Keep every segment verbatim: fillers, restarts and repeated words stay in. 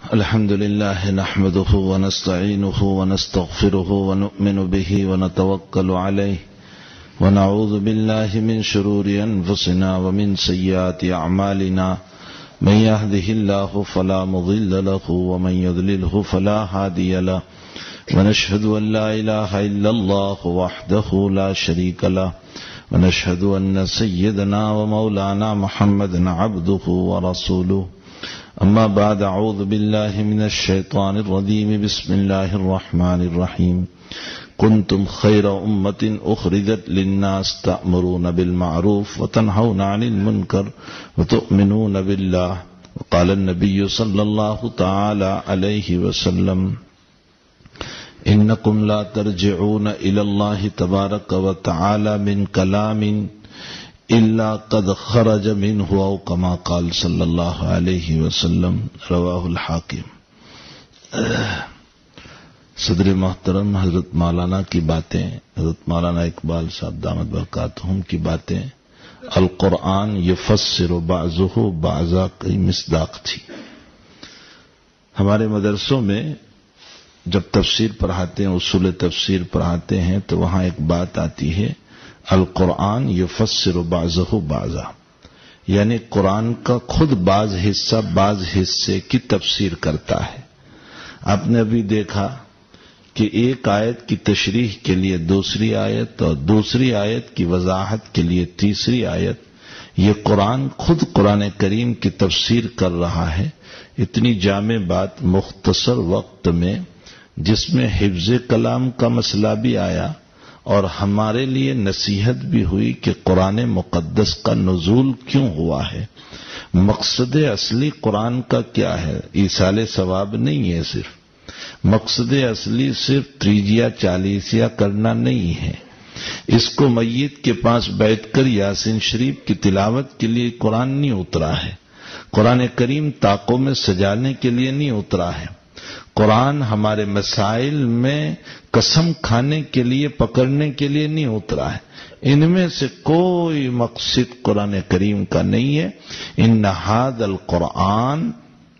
الحمد لله نحمده ونستعينه ونستغفره ونؤمن به ونتوكل عليه ونعوذ بالله من شرور أنفسنا ومن سيئات أعمالنا من يهده الله فلا مضل له ومن يضلله فلا هادي له ونشهد أن لا إله إلا الله وحده لا شريك له ونشهد أن سيدنا ومولانا محمد عبده ورسوله أما بعد أعوذ بالله من الشيطان الرجيم بسم الله الرحمن الرحيم كنتم خير أمة أخرجت للناس تأمرون بالمعروف وتنهون عن المنكر وتؤمنون بالله وقال النبي صلى الله تعالى عليه وسلم إنكم لا ترجعون إلى الله تبارك وتعالى من كلام إلا قد خرج منه أو كما قال صلی اللہ علیہ وسلم رواہ الحاکم۔ صدر محترم حضرت مولانا کی باتیں، حضرت مولانا اقبال صاحب دامت برکاتہم کی باتیں القرآن یفسر بعضہ بعضا کی مصداق تھی۔ ہمارے مدرسوں میں جب تفسیر پڑھاتے ہیں، اصول تفسیر پڑھاتے ہیں، تو وہاں ایک بات آتی ہے القرآن یفسر بعضہ بعضا، یعنی قرآن کا خود بعض حصہ بعض حصے کی تفسیر کرتا ہے۔ آپ نے ابھی دیکھا کہ ایک آیت کی تشریح کے لیے دوسری آیت اور دوسری آیت کی وضاحت کے لیے تیسری آیت، یہ قرآن خود قرآن کریم کی تفسیر کر رہا ہے۔ اتنی جامع بات مختصر وقت میں، جس میں حفظ کلام کا مسئلہ بھی آیا اور ہمارے لیے نصیحت بھی ہوئی کہ قرآن مقدس کا نزول کیوں ہوا ہے، مقصد اصلی قرآن کا کیا ہے۔ ایصال ثواب نہیں ہے، صرف مقصد اصلی صرف تریجیا چالیسیا کرنا نہیں ہے۔ اس کو میت کے پاس بیٹھ کر یاسین شریف کی تلاوت کے لیے قرآن نہیں اترا ہے، قرآن کریم طاقوں میں سجانے کے لیے نہیں اترا ہے۔ قرآن ہمارے مسائل میں قسم کھانے کے لیے، پکڑنے کے لیے نہیں اترا ہے۔ ان میں سے کوئی مقصد قرآن کریم کا نہیں ہے۔ ان ھذا القرآن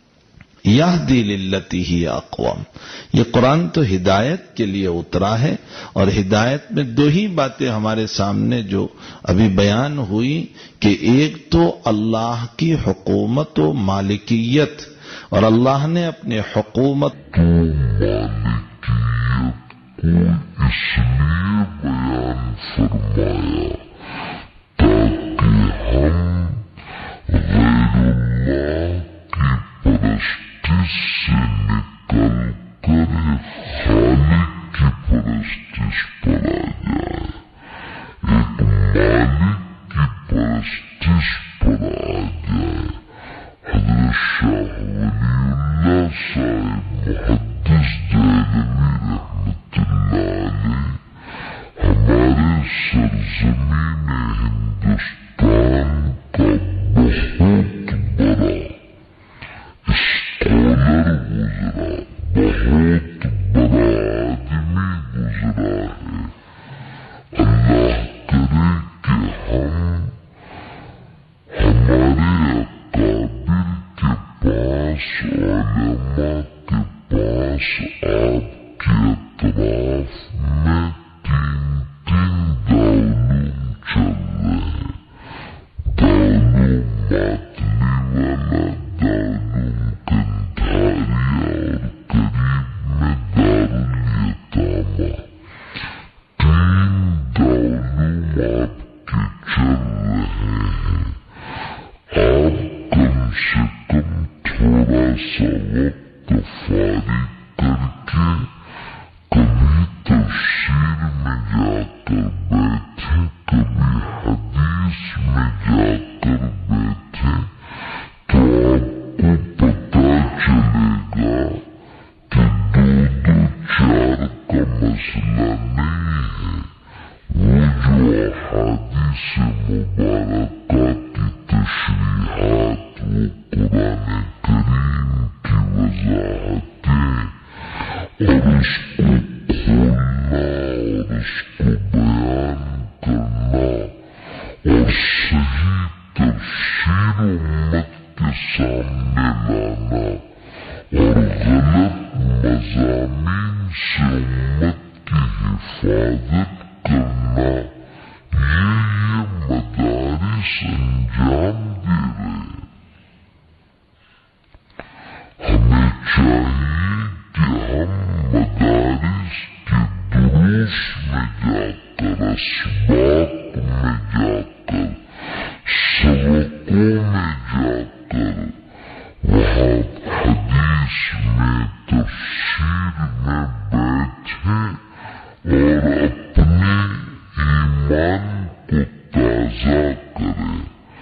یہدی للتی ہی اقوم، یہ قرآن تو ہدایت کے لیے اترا ہے، اور ہدایت میں دو ہی باتیں ہمارے سامنے جو ابھی بیان ہوئی کہ ایک تو اللہ کی حکومت و مالکیت، اور اللہ نے اپنے حکومت تو مالکیت کو اس لیے بیان فرمایا تاکہ ہم غیر اللہ کی پرستش سے نکل کر خالق کی پرستش پر آ جائے، ایک مالک کی پرستش پر آ جائے۔ حضرت شاہ ولی اللہ صاحب محدث دہلوی رحمت اللہ علیہ ہمارے سرزمین ہندوستان کا بہت بڑا اسکالر گزرا، بہت بڑا آدمی گزرا ہے۔ اللہ کرے کہ ہم ہمارے اکابر کے پاس، علماء کے پاس، آپ کے اطراف میں تین تین دارالعلوم چل رہے ہیں۔ دارالعلوم ماتلی والا، دارالعلوم کندھاریا، اور قریب میں دارالیتامہ، تین دارالعلوم آپ کے چل رہے ہیں۔ آپ کم سے کم تھوڑا سا وقت فارغ کر کے کبھی تفسیر میں جا کر بیٹھے، کبھی حدیث میں جا کر بیٹھے، تو آپ کو پتہ چلے گا کہ دو دو چار کا مسئلہ نہیں ہے۔ وہ جو احادیث مبارکہ کی تشریحات، وہ قرآن کریم کی وضاحتیں، اور اس کو کھولنا اور اس کو بیان کرنا اور صحیح تفسیر امت کے سامنے لانا اور آپ حدیث میں تفسیر میں بیٹھیں اور اپنے ایمان کو تازہ کریں.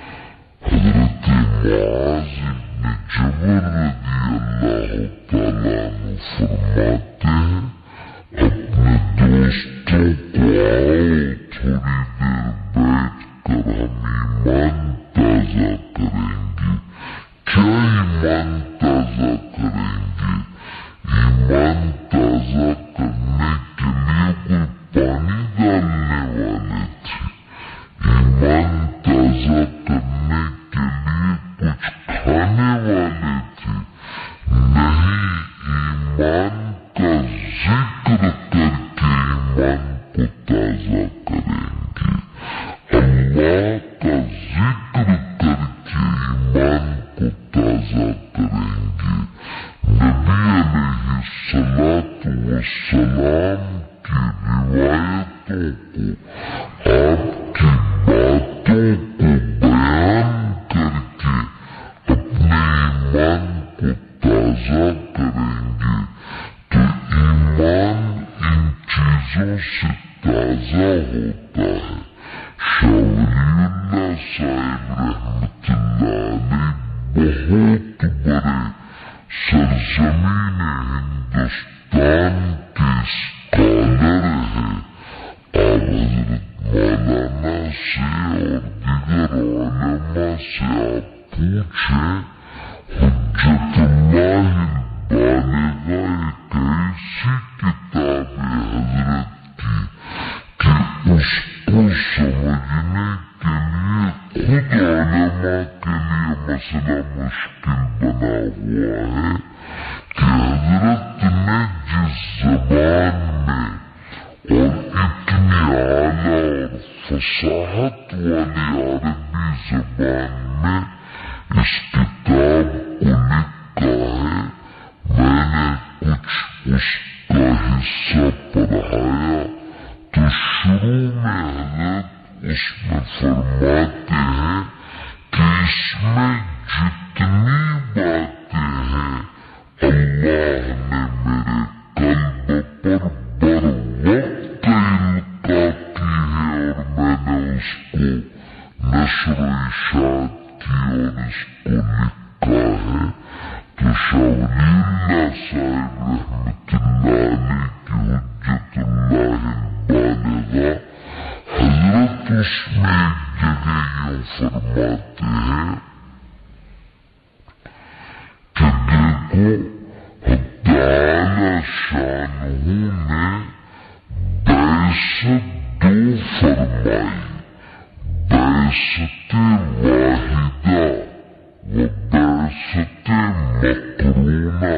حضرت معاذ بن جبل رضی اللہ تعالیٰ عنہ فرماتے ہیں اپنے دوستوں کو آؤ تھوڑی دیر بیٹھ کر ہم ایمان تازہ کریں گے. کیا ایمان تازہ کریں گے؟ ایمان تازہ کرنے کے لیے کوئی پانی ڈالنے والے تھے؟ ایمان تازہ کرنے کے لیے کچھ کھانے والے تھے؟ نہیں، ایمان کا ذکر کر کے ایمان کو تازہ کریں گے. اللہ کا ذکر کر کے ایمان کو تازہ کریں گے. نبی علیہ الصلاۃ والسلام کی روایتوں کو، آپ کی باتوں کو بیان کر کے اپنے ایمان کو تازہ کریں گے تو ایمان ان چیزوں سے تازہ ہوتا ہے. شاہ ولی اللہ صاحب رحمت اللہ علیہ بہت بڑے سرزمین ہندوستان کے اسکالر ہیں. آپ حضرت مولانا سے اور دیگر علماء سے آپ پوچھیں. حجت اللہ البالغہ ایک ایسی کتاب ہے حضرت کی کہ اس کو سمجھنے کے لیے خود علماء کے لیے مسئلہ مشکل بنا ہوا ہے کہ حضرت نے جس زبان میں اور اتنی اعلیٰ اور فصاحت والی عربی زبان میں اس کتاب کو لکھا ہے، میں نے کچھ اس کا حصہ پڑھایا تو شروع میں حضرت اس میں فرماتے ہیں کہ اس میں جتنی باتیں ہیں اللہ نے میرے قلب پر بر وقت القا کی ہے اور میں نے اس کو نشر و اشاعت کی اور اس کو لکھا ہے. تو شاہ ولی اللہ صاحب رحمت اللہ علیہ کی حجت اللہ البالغہ حضرت اس میں ایک جگہ یوں فرماتے ہیں کہ دیکھو تعالی شانہ نے بعثت دو فرمائی، بعثت واحدہ و بعثت مقرونہ.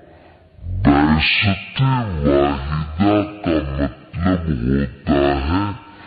بعثت واحدہ کا مطلب ہوتا ہے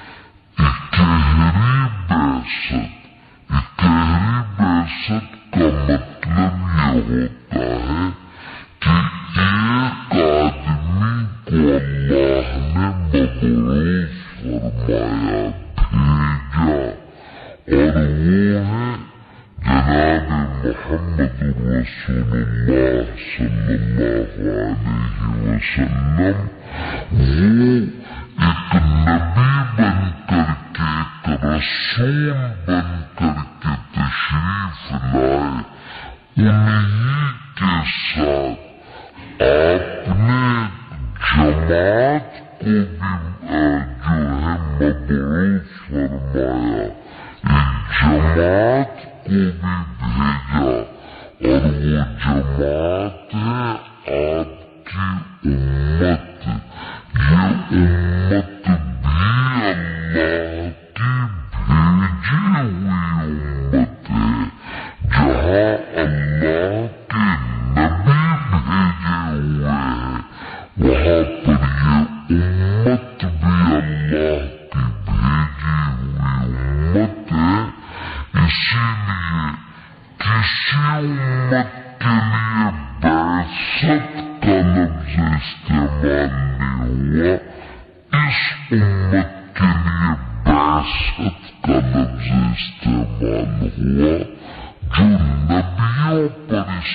اکہری بعثت. اکہری بعثت کا مطلب یہ ہوتا ہے کہ ایک آدمی کو اللہ نے مبعوث فرمایا، بھیجا، اور وہ ہے جناب محمد رسول اللہ صلی اللہ علیہ وسلم. وہ ایک نبی بن کر کے، ایک رسول بن کر کے تشریف لائے. انہی کے ساتھ آپ نے جماعت کو بھی جو ہے مبعوث فرمایا، ایک جماعت کو بھی بھیجا، اور وہ جماعت ہے آپ کی امت. یہ امت بھی اللہ کی بھیجی ہوئی امت ہے. جہاں اللہ کے نبی بھیجے ہوئے ہیں وہاں پر یہ امت بھی اللہ کی بھیجی ہوئی امت ہے. اسی لیے کسی امت کے لیے بعثت کا لفظ استعمال نہیں ہوا، اس امت کے لیے بعثت کا لفظ استعمال ہوا جو نبیوں پر استعمال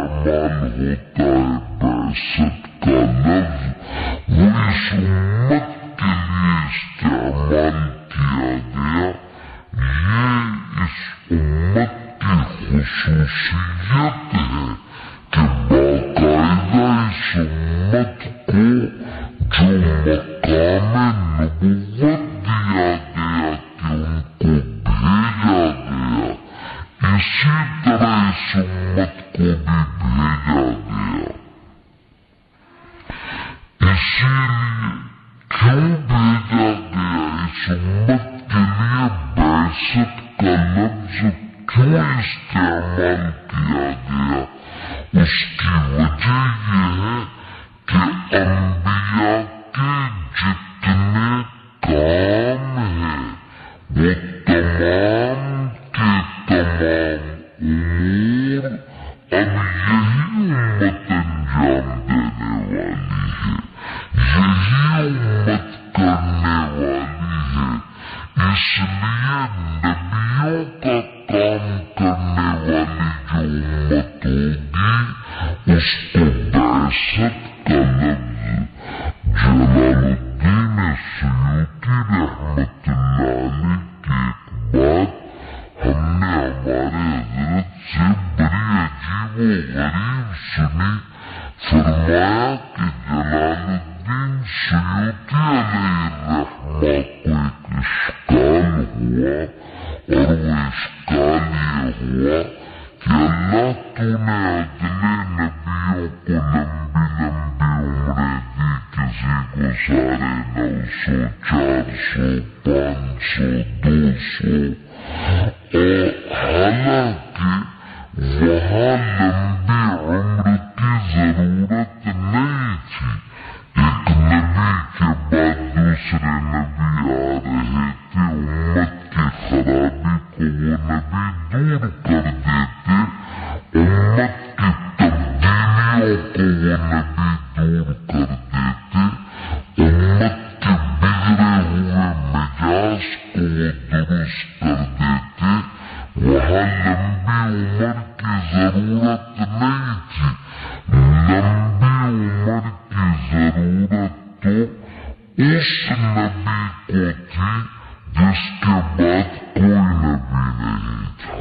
استعمال ہوتا ہے بعثت کا لفظ وہ اس امت کے لیے استعمال کیا گیا. یہ اس امت کی خصوصیت ہے کہ باقاعدہ اس امت کو جو مقام نبوت دیا گیا کہ ان کو بھیجا گیا اسی طرح اس امت کو بھی بھیجا گیا. اسی لیے کیوں بھیجا گیا اس امت کے لیے بعثت کا لفظ کیوں استعمال کیا گیا؟ اس کی وجہ یہ ہے کہ انبیاء کے جتنے کام ہیں وہ تمام کے تمام امور اب یہی امت انجام دینے والی ہے، یہی امت کرنے والی ہے. اس لیے نبیوں کا کام کرنے والی جو امت ہوگی اس کو بعثت کا لفظ. جلال الدین سیوطی رحمت اللہ علیہ کی ایک بات ہم نے ہمارے حضرت سے بڑی عجیب و غریب سنی. فرمایا کہ جلال الدین سیوطی علیہ الرحمہ کو ایک اشکال ہوا اور وہ اشکال یہ ہوا کہ اللہ تو نے اگلے نبیوں کو لمبی لمبی عمریں دی، کسی کو ساڑھے نو سو چار سو پانچ سو دو سو، اور حالانکہ وہاں لمبی عمر کی ضرورت نہیں تھی. ایک نبی کے بعد دوسرے نبی آ رہے تھے، امت کی خرابی کو وہ نبی دور کر دیتے، امت کی تبدیلیوں کو وہ نبی دور کر دیتے، امت کے بگڑے ہوئے مزاج کو وہ درست کر دیتے. وہاں لمبی عمر کی ضرورت نہیں تھی. لمبی عمر کی ضرورت تو اس نبی کو تھی جس کے بعد کوئی نبی نہیں تھا،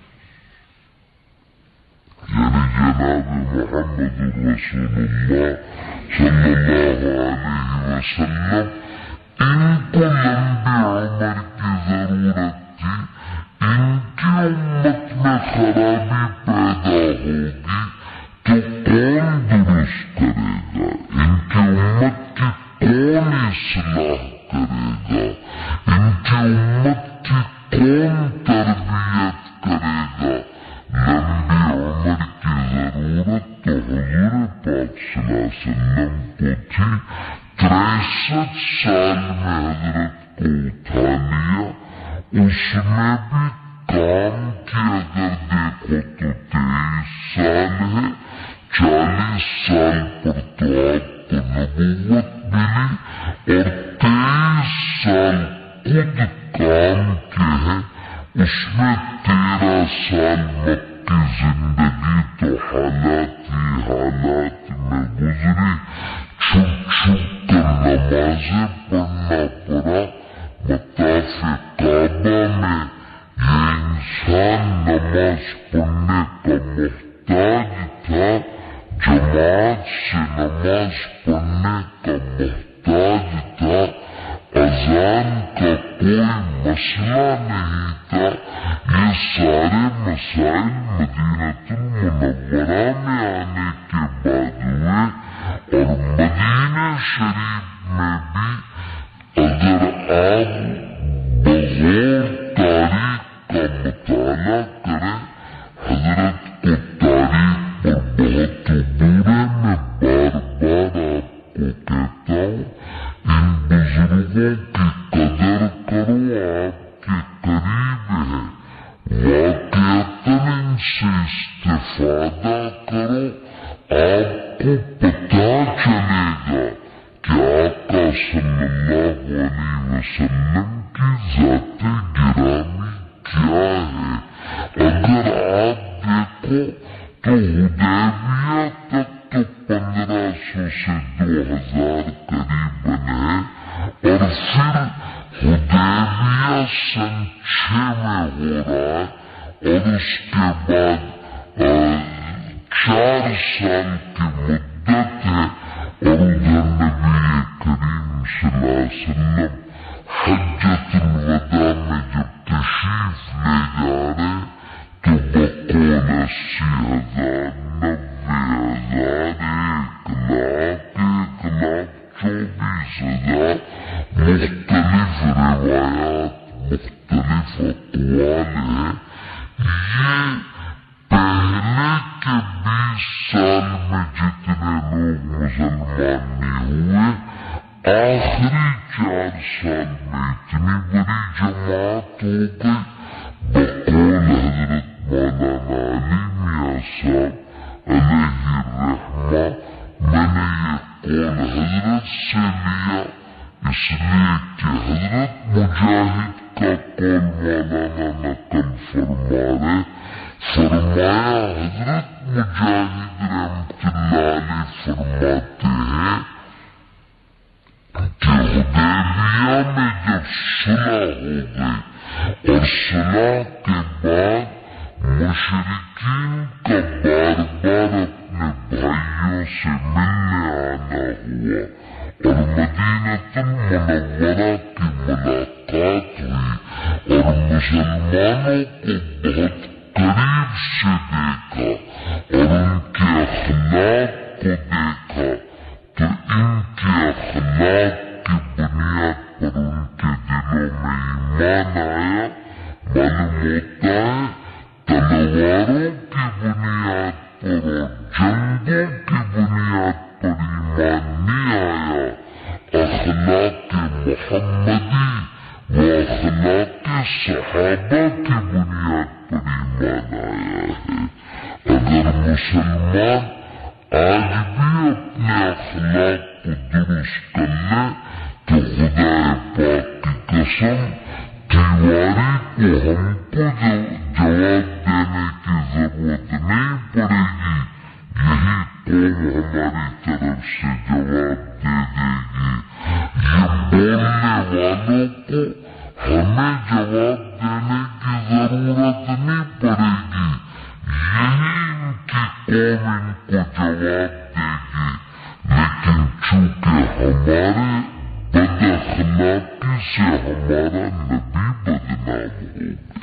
یعنی جناب محمد رسول اللہ صلی اللہ علیہ وسلم. ان کو لمبی عمر کی ضرورت تھی. ان کی امت میں خرابی پیدا ہوگی تو کون درست کرے گا؟ ان کی امت کی کون اصلاح کرے گا؟ ان کی امت کی کون تربیت کرے گا؟ لمبی عمر کی ضرورت تو حضور پاک صلی اللہ علیہ وسلم کو تھی. تریسٹھ سال میں حضرت کو اٹھا لیا. اس میں بھی کام کی اگر دیکھو تو تیئیس سال ہے. چالیس سال پر تو آپ کو نبوت ملی اور تیئیس سال خود کام کے ہیں. اس میں تیرہ سال مکی زندگی تو حالات ہی حالات میں گزری. چھپ چھپ کر نمازیں پڑھنا پڑا. مطاف کعبہ میں یہ انسان نماز پڑھنے کا محتاج تھا، جماعت سے نماز پڑھنے کا محتاج تھا. اذان کا کوئی مسئلہ نہیں تھا. یہ سارے مسائل مدینہ المنورہ میں آنے کے بعد ہوئے. اور مدینہ شریف میں بھی اگر آپ بغور تاریخ کا مطالعہ کریں، حضرت کو تاریخ پر بہت عبور ہے. میں بار بار آپ کو کہتا ہوں ان بزرگوں کی قدر کرو، آپ کے قریب ہے. واقعتاً ان سے استفادہ کرو. آپ کو پتہ چلے گا کہ آقا صلی اللہ علیہ وسلم کی ذات گرامی کیا ہے. اگر آپ دیکھو تو حدیبیہ سو سے دو ہزار قریباً ہے، اور پھر حدیبیہ سن چھ میں ہو رہا ہے، اور اس کے بعد چار سال کی مدت ہے، اور ادھر نبی کریم صلی اللہ علیہ وسلم حجۃ الوداع میں جب تشریف لے جا رہے تو بقول اسی ہزار، نبے ہزار، ایک لاکھ، ایک لاکھ چوبیس ہزار، مختلف روایات، مختلف اقوال ہیں۔ یہ پہلے کے بیس سال میں جتنے لوگ مسلمان نہیں ہوئے، آخری چار سال میں اتنی بڑی جماعت ہو گئی۔ بقول حضرت مولانا علی میاں صاحب علیہ الرحمہ، میں نے یہ قول حضرت سے لیا اس لیے کہ حضرت مجاہد کا قول مولانا نقل فرما رہے، فرمایا حضرت مجاہد رحمت اللہ علیہ فرماتے ہیں کہ حدیبیہ میں جب صلح ہو گئی اور صلح کے بعد مشرکین کا بار بار اپنے بھائیوں سے ملنے آنا ہوا اور مدینہ المنورہ کی ملاقات ہوئی اور مسلمانوں کو بہت قریب سے دیکھا اور ان کے اخلاق کو دیکھا، تو ان کے اخلاق کی بنیاد پر ان کے دلوں میں ایمان آیا۔ معلوم ہوتا ہے تلواروں کی بنیاد پر اور جنگوں کی بنیاد پر ایمان نہیں آیا، اخلاق محمدی و اخلاق صحابہ کی بنیاد پر ایمان آیا ہے۔ اگر مسلمان آج بھی اپنے اخلاق کو درست کر لے تو خدا پاک کی قسم تیواری کو ہم کو جواب دینے کی ضرورت نہیں پڑے گی، یہی قوم ہماری طرف سے جواب دے دے گی۔ یہ بولنے والوں کو ہمیں جواب دینے کی ضرورت نہیں پڑے گی، یہی ان کی قوم ان کو جواب دے گی۔ لیکن چونکہ ہمارے بد اخلاقی سے ہمارا نبی بدنام ہو گیا،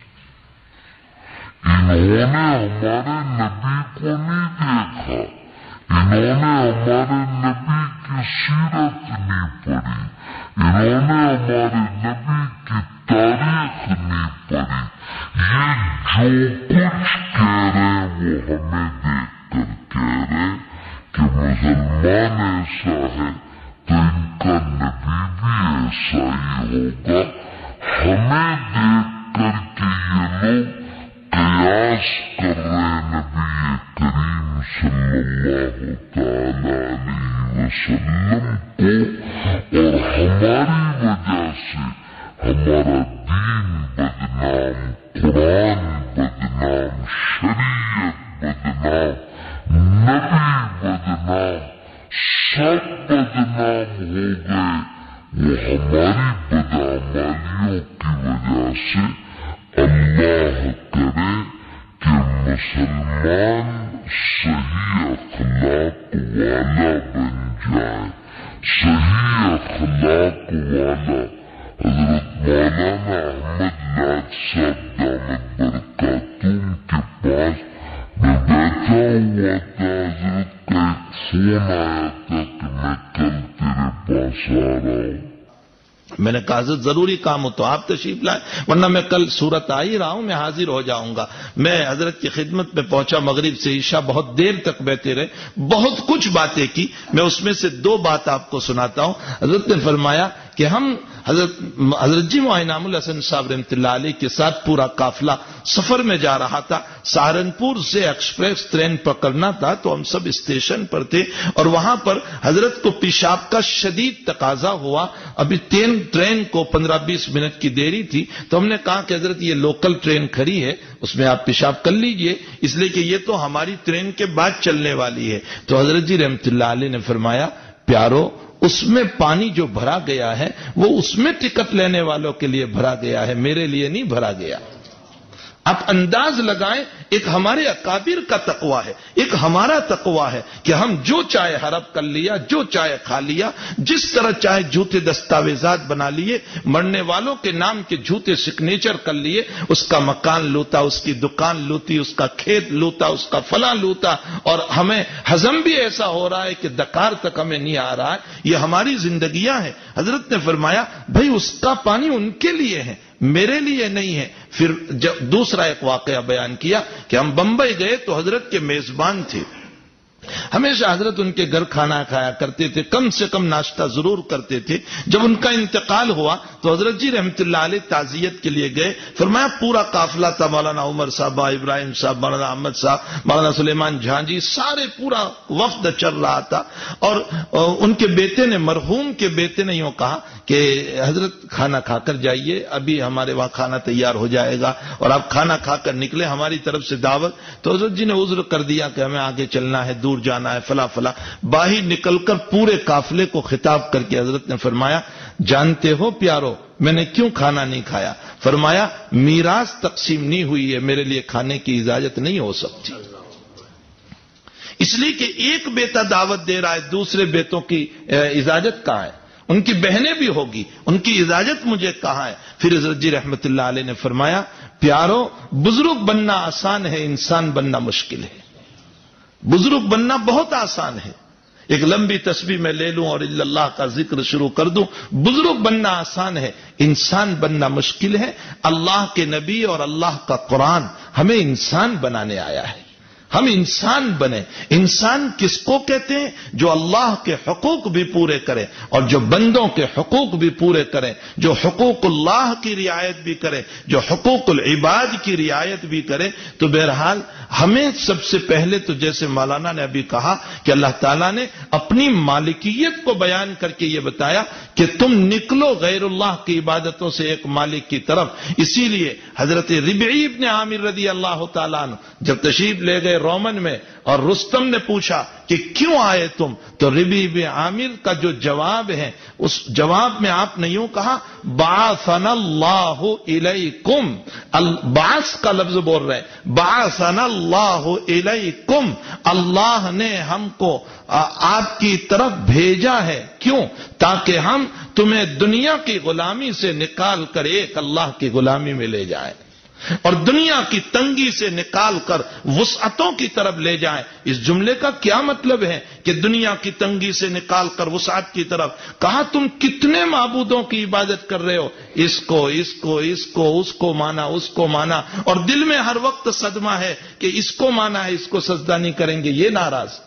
انہوں نے ہمارے نبی کو نہیں دیکھا، انہوں نے ہمارے نبی کی سیرت نہیں پڑھی، انہوں نے ہمارے نبی کی تاریخ نہیں پڑھی، یہ جو کچھ کہہ رہے وہ ہمیں دیکھ کر کہہ رہے کہ مسلمان ایسا ہے تو ان کا نبی بھی ایسا ہی ہوگا۔ ہمیں دیکھ کر کے یہ لوگ قیاس کر رہے نبی کریم صلی اللہ تعالی علیہ وسلم کو، اور ہماری وجہ سے ہمارا دین بدنام، قرآن بدنام، شریعت بدنام، نبی بدنام، سب بدنام ہو گئے۔ وہ ہماری بدعمالیوں کی وجہ سے اللہ کرے کہ مسلمان صحیح اخلاق والا بن جائے، صحیح اخلاق والا۔ حضرت مولانا احمد لاٹ صاحب دامت برکاتہم کے پاس میں بیٹھا ہوا تھا، حضرت کا ایک فون آیا تھا کہ میں کل تیرے پاس آ رہا ہوں۔ میں نے کہا حضرت ضروری کام ہو تو آپ تشریف لائیں، ورنہ میں کل صورت آ ہی رہا ہوں، میں حاضر ہو جاؤں گا۔ میں حضرت کی خدمت میں پہنچا، مغرب سے عشاء بہت دیر تک بیٹھے رہے، بہت کچھ باتیں کی۔ میں اس میں سے دو بات آپ کو سناتا ہوں۔ حضرت نے فرمایا کہ ہم حضرت حضرت جی معاہد الحسن صاحب رحمۃ اللہ علیہ کے ساتھ پورا قافلہ سفر میں جا رہا تھا. سہارنپور سے ایکسپریس ٹرین پکڑنا تھا تو ہم سب اسٹیشن پر تھے اور وہاں پر حضرت کو پیشاب کا شدید تقاضا ہوا. ابھی تین ٹرین کو پندرہ بیس منٹ کی دیری تھی تو ہم نے کہا کہ حضرت یہ لوکل ٹرین کھڑی ہے اس میں آپ پیشاب کر لیجئے, اس لیے کہ یہ تو ہماری ٹرین کے بعد چلنے والی ہے. تو حضرت جی رحمۃ اللہ علیہ نے فرمایا پیارو اس میں پانی جو بھرا گیا ہے وہ اس میں ٹکٹ لینے والوں کے لیے بھرا گیا ہے, میرے لیے نہیں بھرا گیا. آپ انداز لگائیں, ایک ہمارے اکابر کا تقویٰ ہے, ایک ہمارا تقویٰ ہے کہ ہم جو چاہے حرب کر لیا, جو چاہے کھا لیا, جس طرح چاہے جھوٹے دستاویزات بنا لیے, مرنے والوں کے نام کے جھوٹے سگنیچر کر لیے, اس کا مکان لوٹا, اس کی دکان لوٹی, اس کا کھیت لوٹا, اس کا فلاں لوٹا, اور ہمیں ہضم بھی ایسا ہو رہا ہے کہ دکار تک ہمیں نہیں آ رہا ہے. یہ ہماری زندگیاں ہیں. حضرت نے فرمایا بھائی اس کا پانی ان کے لیے ہے, میرے لیے نہیں ہے. پھر جب دوسرا ایک واقعہ بیان کیا کہ ہم بمبئی گئے تو حضرت کے میزبان تھے, ہمیشہ حضرت ان کے گھر کھانا کھایا کرتے تھے, کم سے کم ناشتہ ضرور کرتے تھے. جب ان کا انتقال ہوا تو حضرت جی رحمت اللہ علیہ تعزیت کے لیے گئے. فرمایا پورا قافلہ تھا, مولانا عمر صاحب, ابراہیم صاحب, مولانا احمد صاحب, مولانا سلیمان جھانجی, سارے پورا وفد چل رہا تھا. اور ان کے بیٹے نے, مرحوم کے بیٹے نے یوں کہا کہ حضرت کھانا کھا کر جائیے, ابھی ہمارے وہاں کھانا تیار ہو جائے گا اور آپ کھانا کھا کر نکلے, ہماری طرف سے دعوت. تو حضرت جی نے عذر کر دیا کہ ہمیں آگے چلنا ہے, دور جانا ہے, فلا فلا. باہر نکل کر پورے قافلے کو خطاب کر کے حضرت نے فرمایا جانتے ہو پیارو میں نے کیوں کھانا نہیں کھایا؟ فرمایا میراث تقسیم نہیں ہوئی ہے, میرے لیے کھانے کی اجازت نہیں ہو سکتی, اس لیے کہ ایک بیٹا دعوت دے رہا ہے, دوسرے بیٹوں کی اجازت کہاں ہے؟ ان کی بہنیں بھی ہوگی, ان کی اجازت مجھے کہاں ہے؟ پھر حضرت جی رحمت اللہ علیہ نے فرمایا پیارو بزرگ بننا آسان ہے, انسان بننا مشکل ہے. بزرگ بننا بہت آسان ہے, ایک لمبی تسبیح میں لے لوں اور اللہ کا ذکر شروع کر دوں. بزرگ بننا آسان ہے, انسان بننا مشکل ہے. اللہ کے نبی اور اللہ کا قرآن ہمیں انسان بنانے آیا ہے, ہم انسان بنے. انسان کس کو کہتے ہیں؟ جو اللہ کے حقوق بھی پورے کرے اور جو بندوں کے حقوق بھی پورے کرے, جو حقوق اللہ کی رعایت بھی کرے, جو حقوق العباد کی رعایت بھی کرے. تو بہرحال ہمیں سب سے پہلے تو جیسے مولانا نے ابھی کہا کہ اللہ تعالیٰ نے اپنی مالکیت کو بیان کر کے یہ بتایا کہ تم نکلو غیر اللہ کی عبادتوں سے ایک مالک کی طرف. اسی لیے حضرت ربعی ابن عامر رضی اللہ تعالیٰ عنہ جب تشریف لے گئے رومن میں اور رستم نے پوچھا کہ کیوں آئے تم, تو ربعی بن عامر کا جو جواب ہے اس جواب میں آپ نے یوں کہا بعثنا اللہ الیکم. بعث کا لفظ بول رہے ہیں, بعثنا اللہ الیکم, اللہ نے ہم کو آپ کی طرف بھیجا ہے. کیوں؟ تاکہ ہم تمہیں دنیا کی غلامی سے نکال کر ایک اللہ کی غلامی میں لے جائیں اور دنیا کی تنگی سے نکال کر وسعتوں کی طرف لے جائیں. اس جملے کا کیا مطلب ہے کہ دنیا کی تنگی سے نکال کر وسعت کی طرف؟ کہا تم کتنے معبودوں کی عبادت کر رہے ہو, اس کو اس کو اس کو اس کو مانا اس کو مانا, اور دل میں ہر وقت صدمہ ہے کہ اس کو مانا ہے, اس کو سجدہ نہیں کریں گے یہ ناراض,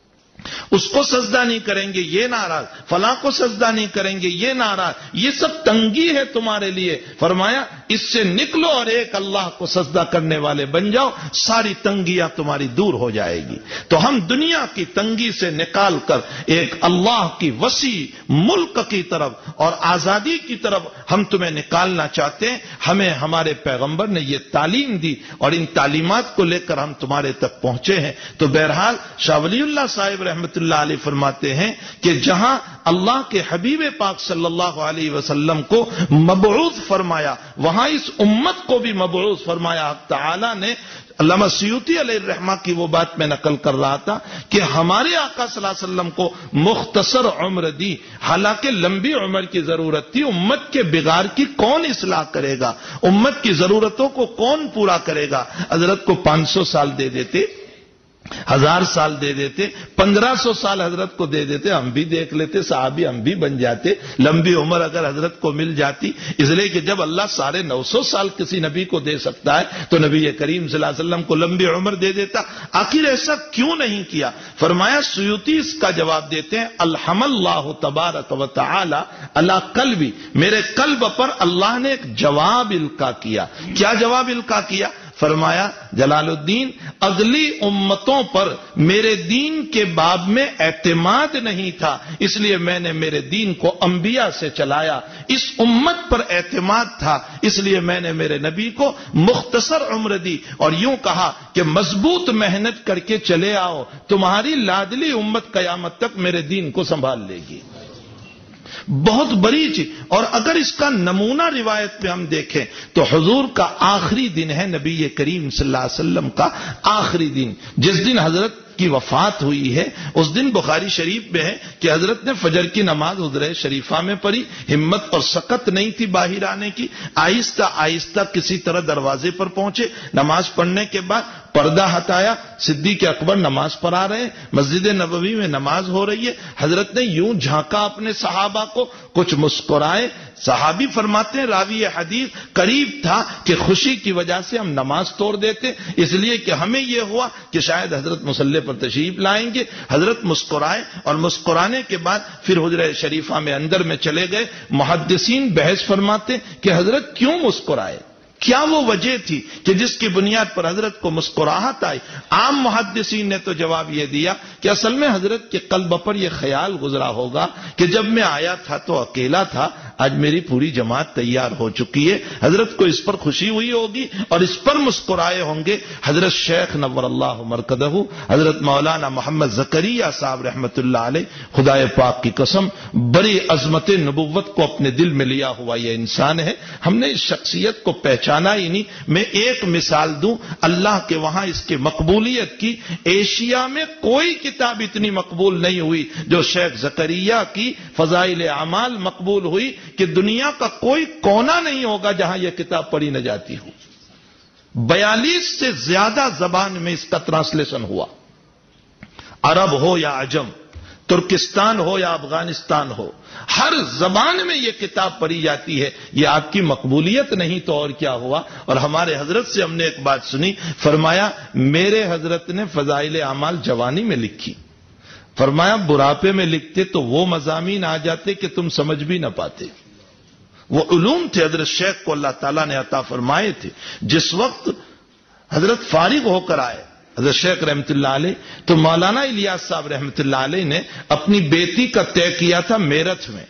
اس کو سجدہ نہیں کریں گے یہ ناراض, فلاں کو سجدہ نہیں کریں گے یہ ناراض. یہ سب تنگی ہے تمہارے لیے. فرمایا اس سے نکلو اور ایک اللہ کو سجدہ کرنے والے بن جاؤ, ساری تنگیاں تمہاری دور ہو جائے گی. تو ہم دنیا کی تنگی سے نکال کر ایک اللہ کی وسیع ملک کی طرف اور آزادی کی طرف ہم تمہیں نکالنا چاہتے ہیں. ہمیں ہمارے پیغمبر نے یہ تعلیم دی اور ان تعلیمات کو لے کر ہم تمہارے تک پہنچے ہیں. تو بہرحال شاہ ولی اللہ صاحب رحمت اللہ علیہ فرماتے ہیں کہ جہاں اللہ کے حبیب پاک صلی اللہ علیہ وسلم کو مبعوث فرمایا وہاں اس امت کو بھی مبعوث فرمایا. حق تعالی نے, علامہ سیوطی علیہ الرحمہ کی وہ بات میں نقل کر رہا تھا کہ ہمارے آقا صلی اللہ علیہ وسلم کو مختصر عمر دی, حالانکہ لمبی عمر کی ضرورت تھی. امت کے بگاڑ کی کون اصلاح کرے گا, امت کی ضرورتوں کو کون پورا کرے گا؟ حضرت کو پانچ سو سال دے دیتے ہزار سال دے دیتے، پندرہ سو سال حضرت کو دے دیتے، ہم بھی دیکھ لیتے، صحابی ہم بھی بن جاتے، لمبی عمر اگر حضرت کو مل جاتی. اس لیے کہ جب اللہ ساڑھے نو سو سال کسی نبی کو دے سکتا ہے تو نبی کریم صلی اللہ علیہ وسلم کو لمبی عمر دے دیتا. آخر ایسا کیوں نہیں کیا؟ فرمایا سیوطی اس کا جواب دیتے ہیں، الحم اللہ تبارک و تعالی اللہ قلبی، میرے قلب پر اللہ نے ایک جواب القا کیا. کیا جواب القا کیا؟ فرمایا جلال الدین، اگلی امتوں پر میرے دین کے باب میں اعتماد نہیں تھا، اس لیے میں نے میرے دین کو انبیاء سے چلایا. اس امت پر اعتماد تھا، اس لیے میں نے میرے نبی کو مختصر عمر دی اور یوں کہا کہ مضبوط محنت کر کے چلے آؤ، تمہاری لاڈلی امت قیامت تک میرے دین کو سنبھال لے گی. بہت بڑی چیز. اور اگر اس کا نمونہ روایت پہ ہم دیکھیں تو حضور کا آخری دن ہے، نبی کریم صلی اللہ علیہ وسلم کا آخری دن، جس دن حضرت کی وفات ہوئی ہے. اس دن بخاری شریف میں ہے کہ حضرت نے فجر کی نماز حجرہ شریفہ میں پڑھی، ہمت اور سکت نہیں تھی باہر آنے کی، آہستہ آہستہ کسی طرح دروازے پر پہنچے. نماز پڑھنے کے بعد پردہ ہٹایا، صدیق اکبر نماز پڑھا رہے ہیں، مسجد نبوی میں نماز ہو رہی ہے. حضرت نے یوں جھانکا اپنے صحابہ کو، کچھ مسکرائے. صحابی فرماتے ہیں راوی حدیث، قریب تھا کہ خوشی کی وجہ سے ہم نماز توڑ دیتے، اس لیے کہ ہمیں یہ ہوا کہ شاید حضرت مصلی پر تشریف لائیں گے. حضرت مسکرائے اور مسکرانے کے بعد پھر حجرہ شریفہ میں اندر میں چلے گئے. محدثین بحث فرماتے کہ حضرت کیوں مسکرائے، کیا وہ وجہ تھی کہ جس کی بنیاد پر حضرت کو مسکراہٹ آئی؟ عام محدثین نے تو جواب یہ دیا کہ اصل میں حضرت کے قلب پر یہ خیال گزرا ہوگا کہ جب میں آیا تھا تو اکیلا تھا، آج میری پوری جماعت تیار ہو چکی ہے، حضرت کو اس پر خوشی ہوئی ہوگی اور اس پر مسکرائے ہوں گے. حضرت شیخ نور اللہ مرکزہ حضرت مولانا محمد زکریا صاحب رحمت اللہ علیہ، خدا پاک کی قسم بڑی عظمت نبوت کو اپنے دل میں لیا ہوا یہ انسان ہے. ہم نے اس شخصیت کو پہچانا ہی نہیں. میں ایک مثال دوں اللہ کے وہاں اس کی مقبولیت کی. ایشیا میں کوئی کتاب اتنی مقبول نہیں ہوئی جو شیخ زکریا کی فضائل اعمال مقبول ہوئی کہ دنیا کا کوئی کونا نہیں ہوگا جہاں یہ کتاب پڑھی نہ جاتی ہو. بیالیس سے زیادہ زبان میں اس کا ٹرانسلیشن ہوا، عرب ہو یا عجم، ترکستان ہو یا افغانستان ہو، ہر زبان میں یہ کتاب پڑھی جاتی ہے. یہ آپ کی مقبولیت نہیں تو اور کیا ہوا. اور ہمارے حضرت سے ہم نے ایک بات سنی، فرمایا میرے حضرت نے فضائل اعمال جوانی میں لکھی، فرمایا بڑھاپے میں لکھتے تو وہ مضامین آ جاتے کہ تم سمجھ بھی نہ پاتے. وہ علوم تھے حضرت شیخ کو اللہ تعالیٰ نے عطا فرمائے تھے. جس وقت حضرت فارغ ہو کر آئے حضرت شیخ رحمت اللہ علیہ تو مولانا الیاس صاحب رحمت اللہ علیہ نے اپنی بیٹی کا طے کیا تھا میرٹھ میں.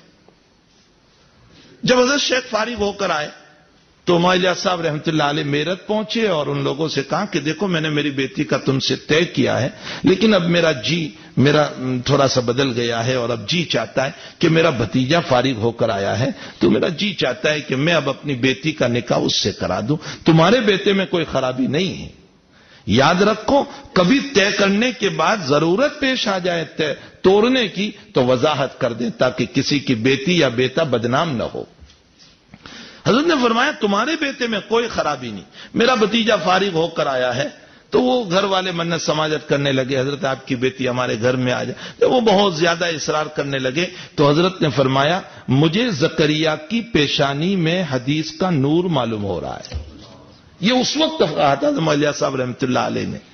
جب حضرت شیخ فارغ ہو کر آئے تو مولانا صاحب رحمت اللہ علیہ میرٹھ پہنچے اور ان لوگوں سے کہا کہ دیکھو میں نے میری بیٹی کا تم سے طے کیا ہے، لیکن اب میرا جی میرا تھوڑا سا بدل گیا ہے اور اب جی چاہتا ہے کہ میرا بھتیجا فارغ ہو کر آیا ہے تو میرا جی چاہتا ہے کہ میں اب اپنی بیٹی کا نکاح اس سے کرا دوں. تمہارے بیٹے میں کوئی خرابی نہیں ہے. یاد رکھو کبھی طے کرنے کے بعد ضرورت پیش آ جائے طے توڑنے کی تو وضاحت کر دیں تاکہ کسی کی بیٹی یا بیٹا بدنام نہ ہو. حضرت نے فرمایا تمہارے بیٹے میں کوئی خرابی نہیں. میرا بھتیجا فارغ ہو کر آیا ہے تو وہ گھر والے منت سماجت کرنے لگے، حضرت آپ کی بیٹی ہمارے گھر میں آ جائے. تو وہ بہت زیادہ اصرار کرنے لگے تو حضرت نے فرمایا مجھے زکریا کی پیشانی میں حدیث کا نور معلوم ہو رہا ہے. یہ اس وقت کہا تھا مولانا صاحب رحمت اللہ علیہ نے.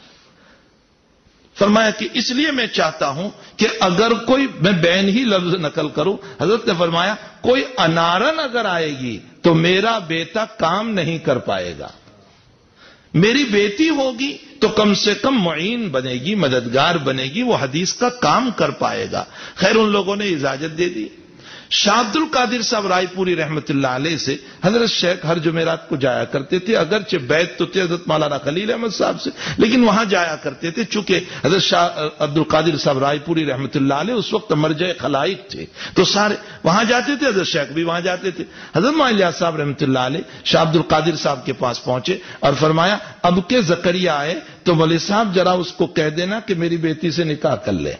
فرمایا کہ اس لیے میں چاہتا ہوں کہ اگر کوئی میں بین ہی لفظ نقل کروں، حضرت نے فرمایا کوئی انارن اگر آئے گی تو میرا بیٹا کام نہیں کر پائے گا، میری بیٹی ہوگی تو کم سے کم معین بنے گی، مددگار بنے گی، وہ حدیث کا کام کر پائے گا. خیر ان لوگوں نے اجازت دے دی. شاہ عبد القادر صاحب رائے پوری رحمت اللہ علیہ سے حضرت شیخ ہر جمعرات کو جایا کرتے تھے. اگرچہ بیعت تو تھے حضرت مولانا خلیل احمد صاحب سے، لیکن وہاں جایا کرتے تھے چونکہ حضرت شاہ عبد القادر صاحب رائے پوری رحمت اللہ علیہ اس وقت مرجع خلائق تھے تو سارے وہاں جاتے تھے. حضرت شیخ بھی وہاں جاتے تھے. حضرت مولانا صاحب رحمت اللہ علیہ شاہ عبد القادر صاحب کے پاس پہنچے اور فرمایا اب کے زکریا آئے تو مولوی صاحب ذرا اس کو کہہ دینا کہ میری بیٹی سے نکاح کر لے.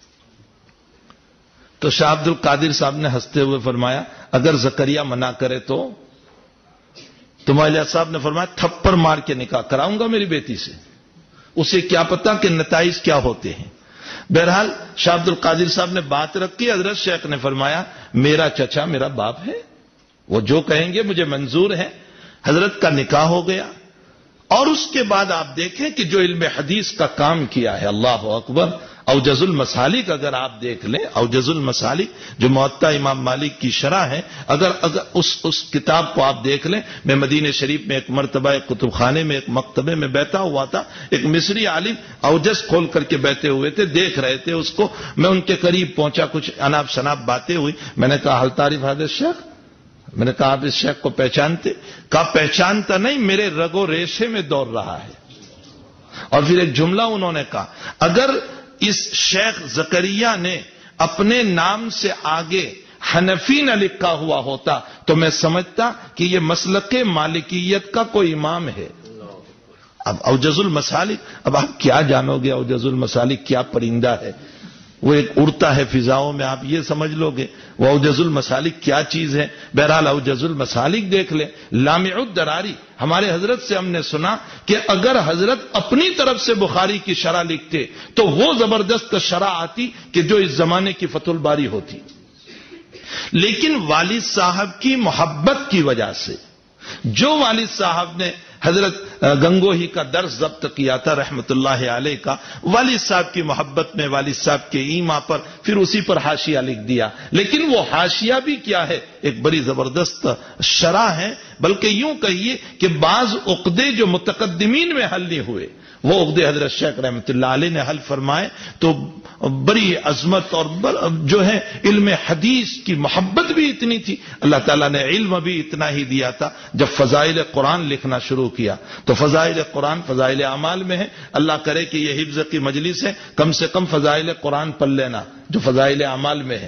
تو شاہ عبد القادر صاحب نے ہنستے ہوئے فرمایا اگر زکریا منع کرے تو تو مولانا صاحب نے فرمایا تھپڑ مار کے نکاح کراؤں گا میری بیٹی سے. اسے کیا پتا کہ نتائج کیا ہوتے ہیں. بہرحال شاہ عبد القادر صاحب نے بات رکھی. حضرت شیخ نے فرمایا میرا چچا میرا باپ ہے, وہ جو کہیں گے مجھے منظور ہے. حضرت کا نکاح ہو گیا. اور اس کے بعد آپ دیکھیں کہ جو علم حدیث کا کام کیا ہے, اللہ اکبر. اوجز المسالک اگر آپ دیکھ لیں, اوجز المسالک جو موطا امام مالک کی شرح ہے, اگر اگر اس اس کتاب کو آپ دیکھ لیں. میں مدینہ شریف میں ایک مرتبہ ایک کتب خانے میں ایک مکتبے میں بیٹھا ہوا تھا. ایک مصری عالم اوجز کھول کر کے بیٹھے ہوئے تھے, دیکھ رہے تھے اس کو. میں ان کے قریب پہنچا, کچھ اناپ شناپ باتیں ہوئی. میں نے کہا حل تعریف حضرت شیخ. میں نے کہا آپ اس شیخ کو پہچانتے؟ کہا پہچانتا نہیں, میرے رگو ریشے میں دوڑ رہا ہے. اور پھر ایک جملہ انہوں نے کہا, اگر اس شیخ زکریا نے اپنے نام سے آگے حنفی نہ لکھا ہوا ہوتا تو میں سمجھتا کہ یہ مسلک مالکیت کا کوئی امام ہے. اب اوجز المسالک, اب آپ کیا جانو گے اوجز المسالک کیا پرندہ ہے؟ وہ ایک اڑتا ہے فضاؤں میں, آپ یہ سمجھ لو گے. وہ اوجز المسالک کیا چیز ہے؟ بہرحال اوجز المسالک دیکھ لیں. لامع الدراری ہمارے حضرت سے ہم نے سنا کہ اگر حضرت اپنی طرف سے بخاری کی شرح لکھتے تو وہ زبردست شرح آتی کہ جو اس زمانے کی فتح الباری ہوتی. لیکن والد صاحب کی محبت کی وجہ سے, جو والد صاحب نے حضرت گنگوہی کا درس ضبط کیا تھا رحمت اللہ علیہ کا, والد صاحب کی محبت میں والد صاحب کے ایما پر پھر اسی پر حاشیہ لکھ دیا. لیکن وہ حاشیہ بھی کیا ہے, ایک بڑی زبردست شرح ہے. بلکہ یوں کہیے کہ بعض عقدے جو متقدمین میں حل نہیں ہوئے وہ عقدے حضرت شیخ رحمت اللہ علیہ نے حل فرمائے. تو بڑی عظمت اور جو ہے علم حدیث کی محبت بھی اتنی تھی. اللہ تعالیٰ نے علم بھی اتنا ہی دیا تھا. جب فضائل قرآن لکھنا شروع کیا تو فضائل قرآن فضائل اعمال میں ہے. اللہ کرے کہ یہ حفظ کی مجلس ہے, کم سے کم فضائل قرآن پڑھ لینا جو فضائل اعمال میں ہے.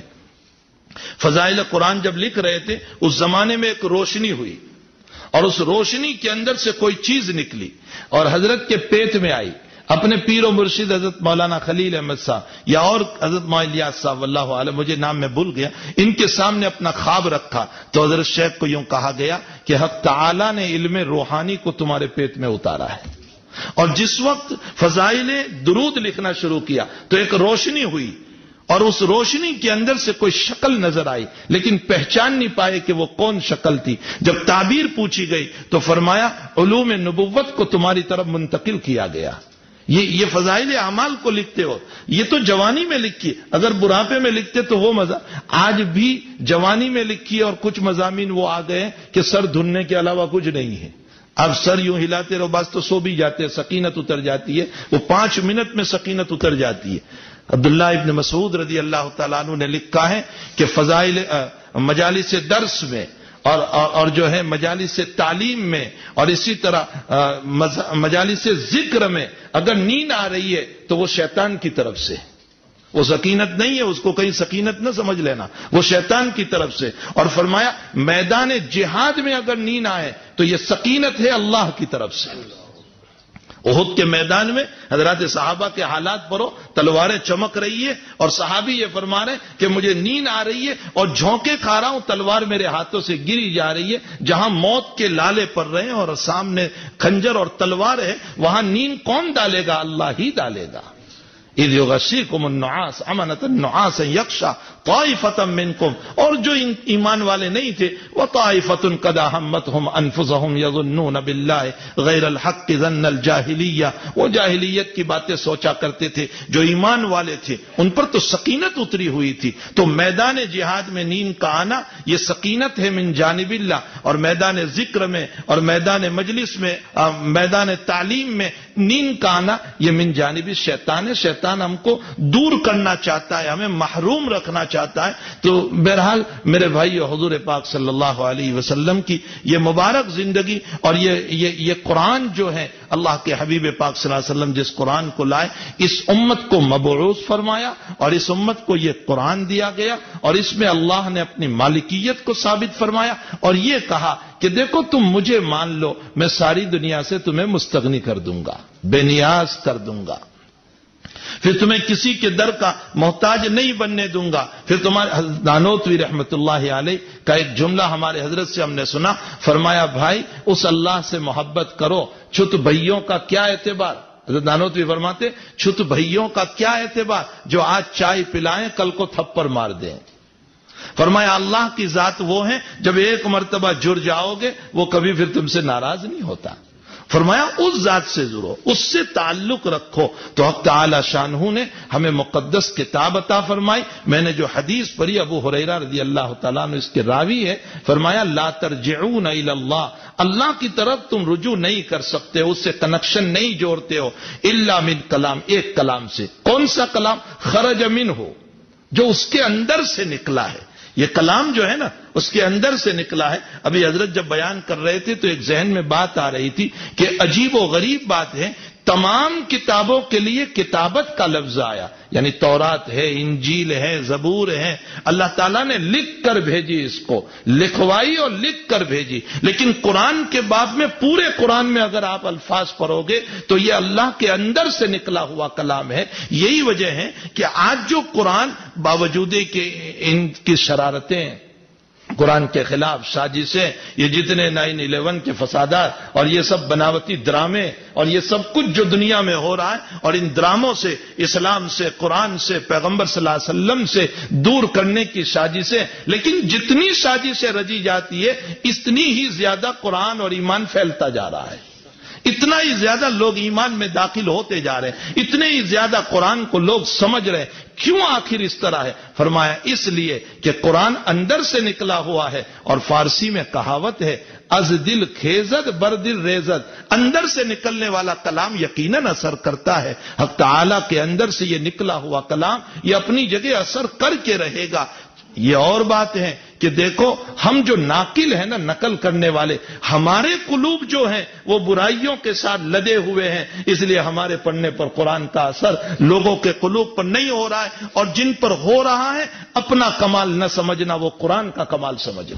فضائل قرآن جب لکھ رہے تھے اس زمانے میں ایک روشنی ہوئی, اور اس روشنی کے اندر سے کوئی چیز نکلی اور حضرت کے پیٹ میں آئی. اپنے پیر و مرشد حضرت مولانا خلیل احمد صاحب یا اور حضرت مولانا الیاس صاحب واللہ عالم, مجھے نام میں بھول گیا, ان کے سامنے اپنا خواب رکھا تو حضرت شیخ کو یوں کہا گیا کہ حق تعالی نے علم روحانی کو تمہارے پیٹ میں اتارا ہے. اور جس وقت فضائل درود لکھنا شروع کیا تو ایک روشنی ہوئی, اور اس روشنی کے اندر سے کوئی شکل نظر آئی, لیکن پہچان نہیں پائے کہ وہ کون شکل تھی. جب تعبیر پوچھی گئی تو فرمایا علوم نبوت کو تمہاری طرف منتقل کیا گیا. یہ یہ فضائل اعمال کو لکھتے ہو, یہ تو جوانی میں لکھی, اگر بڑھاپے میں لکھتے تو وہ مزہ. آج بھی جوانی میں لکھی اور کچھ مضامین وہ آ گئے کہ سر دھننے کے علاوہ کچھ نہیں ہے. اب سر یوں ہلاتے رہو, بعض تو سو بھی جاتے ہیں, سکینت اتر جاتی ہے. وہ پانچ منٹ میں سکینت اتر جاتی ہے. عبداللہ ابن مسعود رضی اللہ تعالیٰ عنہ نے لکھا ہے کہ فضائل مجالس درس میں اور اور جو ہے مجالس تعلیم میں اور اسی طرح مجالس ذکر میں اگر نیند آ رہی ہے تو وہ شیطان کی طرف سے, وہ سکینت نہیں ہے, اس کو کہیں سکینت نہ سمجھ لینا, وہ شیطان کی طرف سے. اور فرمایا میدان جہاد میں اگر نیند آئے تو یہ سکینت ہے اللہ کی طرف سے. احد کے میدان میں حضرات صحابہ کے حالات پڑھو, تلواریں چمک رہی ہے اور صحابی یہ فرما رہے کہ مجھے نیند آ رہی ہے اور جھونکے کھا رہا ہوں, تلوار میرے ہاتھوں سے گری جا رہی ہے. جہاں موت کے لالے پڑ رہے ہیں اور سامنے خنجر اور تلوار ہے, وہاں نیند کون ڈالے گا؟ اللہ ہی ڈالے گا. اذ یغشیکم النعاس امنۃ النعاس یغشی طائفۃ منکم, اور جو ایمان والے نہیں تھے وطائفۃ قد اہمتہم انفسہم یظنون باللہ غیر الحق ظن الجاہلیہ, وہ جاہلیت کی باتیں سوچا کرتے تھے. جو ایمان والے تھے ان پر تو سکینت اتری ہوئی تھی. تو میدان جہاد میں نیند کا آنا یہ سکینت ہے من جانب اللہ, اور میدان ذکر میں اور میدان مجلس میں میدان تعلیم میں نیند کا آنا یہ من جانب شیطان ہے. شیطان ہم کو دور کرنا چاہتا ہے, ہمیں محروم رکھنا چاہتا ہے. تو بہرحال میرے بھائی حضور پاک صلی اللہ علیہ وسلم کی یہ مبارک زندگی اور یہ یہ یہ قرآن جو ہے اللہ کے حبیب پاک صلی اللہ علیہ وسلم جس قرآن کو لائے, اس امت کو مبعوث فرمایا اور اس امت کو یہ قرآن دیا گیا, اور اس میں اللہ نے اپنی مالکیت کو ثابت فرمایا اور یہ کہا کہ دیکھو تم مجھے مان لو, میں ساری دنیا سے تمہیں مستغنی کر دوں گا, بے نیاز کر دوں گا, پھر تمہیں کسی کے در کا محتاج نہیں بننے دوں گا. پھر تمہارے دانوتوی رحمت اللہ علیہ کا ایک جملہ ہمارے حضرت سے ہم نے سنا, فرمایا بھائی اس اللہ سے محبت کرو, چھت بھائیوں کا کیا اعتبار, حضرت نانوتوی فرماتے چھت بھائیوں کا کیا اعتبار جو آج چائے پلائیں کل کو تھپڑ مار دیں. فرمایا اللہ کی ذات وہ ہے جب ایک مرتبہ جڑ جاؤ گے وہ کبھی پھر تم سے ناراض نہیں ہوتا. فرمایا اس ذات سے جڑو, اس سے تعلق رکھو. تو حق تعالی شانہ نے ہمیں مقدس کتاب عطا فرمائی. میں نے جو حدیث پڑھی ابو ہریرہ رضی اللہ تعالیٰ عنہ اس کے راوی ہے, فرمایا لا ترجعون الی اللہ, اللہ کی طرف تم رجوع نہیں کر سکتے, اس سے کنیکشن نہیں جوڑتے ہو, الا من کلام, ایک کلام سے. کون سا کلام؟ خرج منہ, جو اس کے اندر سے نکلا ہے. یہ کلام جو ہے نا اس کے اندر سے نکلا ہے. ابھی حضرت جب بیان کر رہے تھے تو ایک ذہن میں بات آ رہی تھی کہ عجیب و غریب بات ہے, تمام کتابوں کے لیے کتابت کا لفظ آیا, یعنی تورات ہے, انجیل ہے, زبور ہے, اللہ تعالیٰ نے لکھ کر بھیجی, اس کو لکھوائی اور لکھ کر بھیجی. لیکن قرآن کے باب میں, پورے قرآن میں اگر آپ الفاظ پڑھو گے تو یہ اللہ کے اندر سے نکلا ہوا کلام ہے. یہی وجہ ہے کہ آج جو قرآن باوجود کہ ان کی شرارتیں, قرآن کے خلاف سازشیں, یہ جتنے نائن الیون کے فسادات اور یہ سب بناوٹی ڈرامے اور یہ سب کچھ جو دنیا میں ہو رہا ہے, اور ان ڈراموں سے اسلام سے, قرآن سے, پیغمبر صلی اللہ علیہ وسلم سے دور کرنے کی سازشیں. لیکن جتنی سازشیں رچی جاتی ہے اتنی ہی زیادہ قرآن اور ایمان پھیلتا جا رہا ہے, اتنا ہی زیادہ لوگ ایمان میں داخل ہوتے جا رہے ہیں, اتنے ہی زیادہ قرآن کو لوگ سمجھ رہے ہیں. کیوں آخر اس طرح ہے؟ فرمایا اس لیے کہ قرآن اندر سے نکلا ہوا ہے, اور فارسی میں کہاوت ہے از دل خیزد بر دل ریزد, اندر سے نکلنے والا کلام یقیناً اثر کرتا ہے. حق تعالیٰ کے اندر سے یہ نکلا ہوا کلام یہ اپنی جگہ اثر کر کے رہے گا. یہ اور بات ہے کہ دیکھو ہم جو ناقل ہیں نا, نقل کرنے والے, ہمارے قلوب جو ہیں وہ برائیوں کے ساتھ لدے ہوئے ہیں, اس لیے ہمارے پڑھنے پر قرآن کا اثر لوگوں کے قلوب پر نہیں ہو رہا ہے. اور جن پر ہو رہا ہے اپنا کمال نہ سمجھنا, وہ قرآن کا کمال سمجھنا.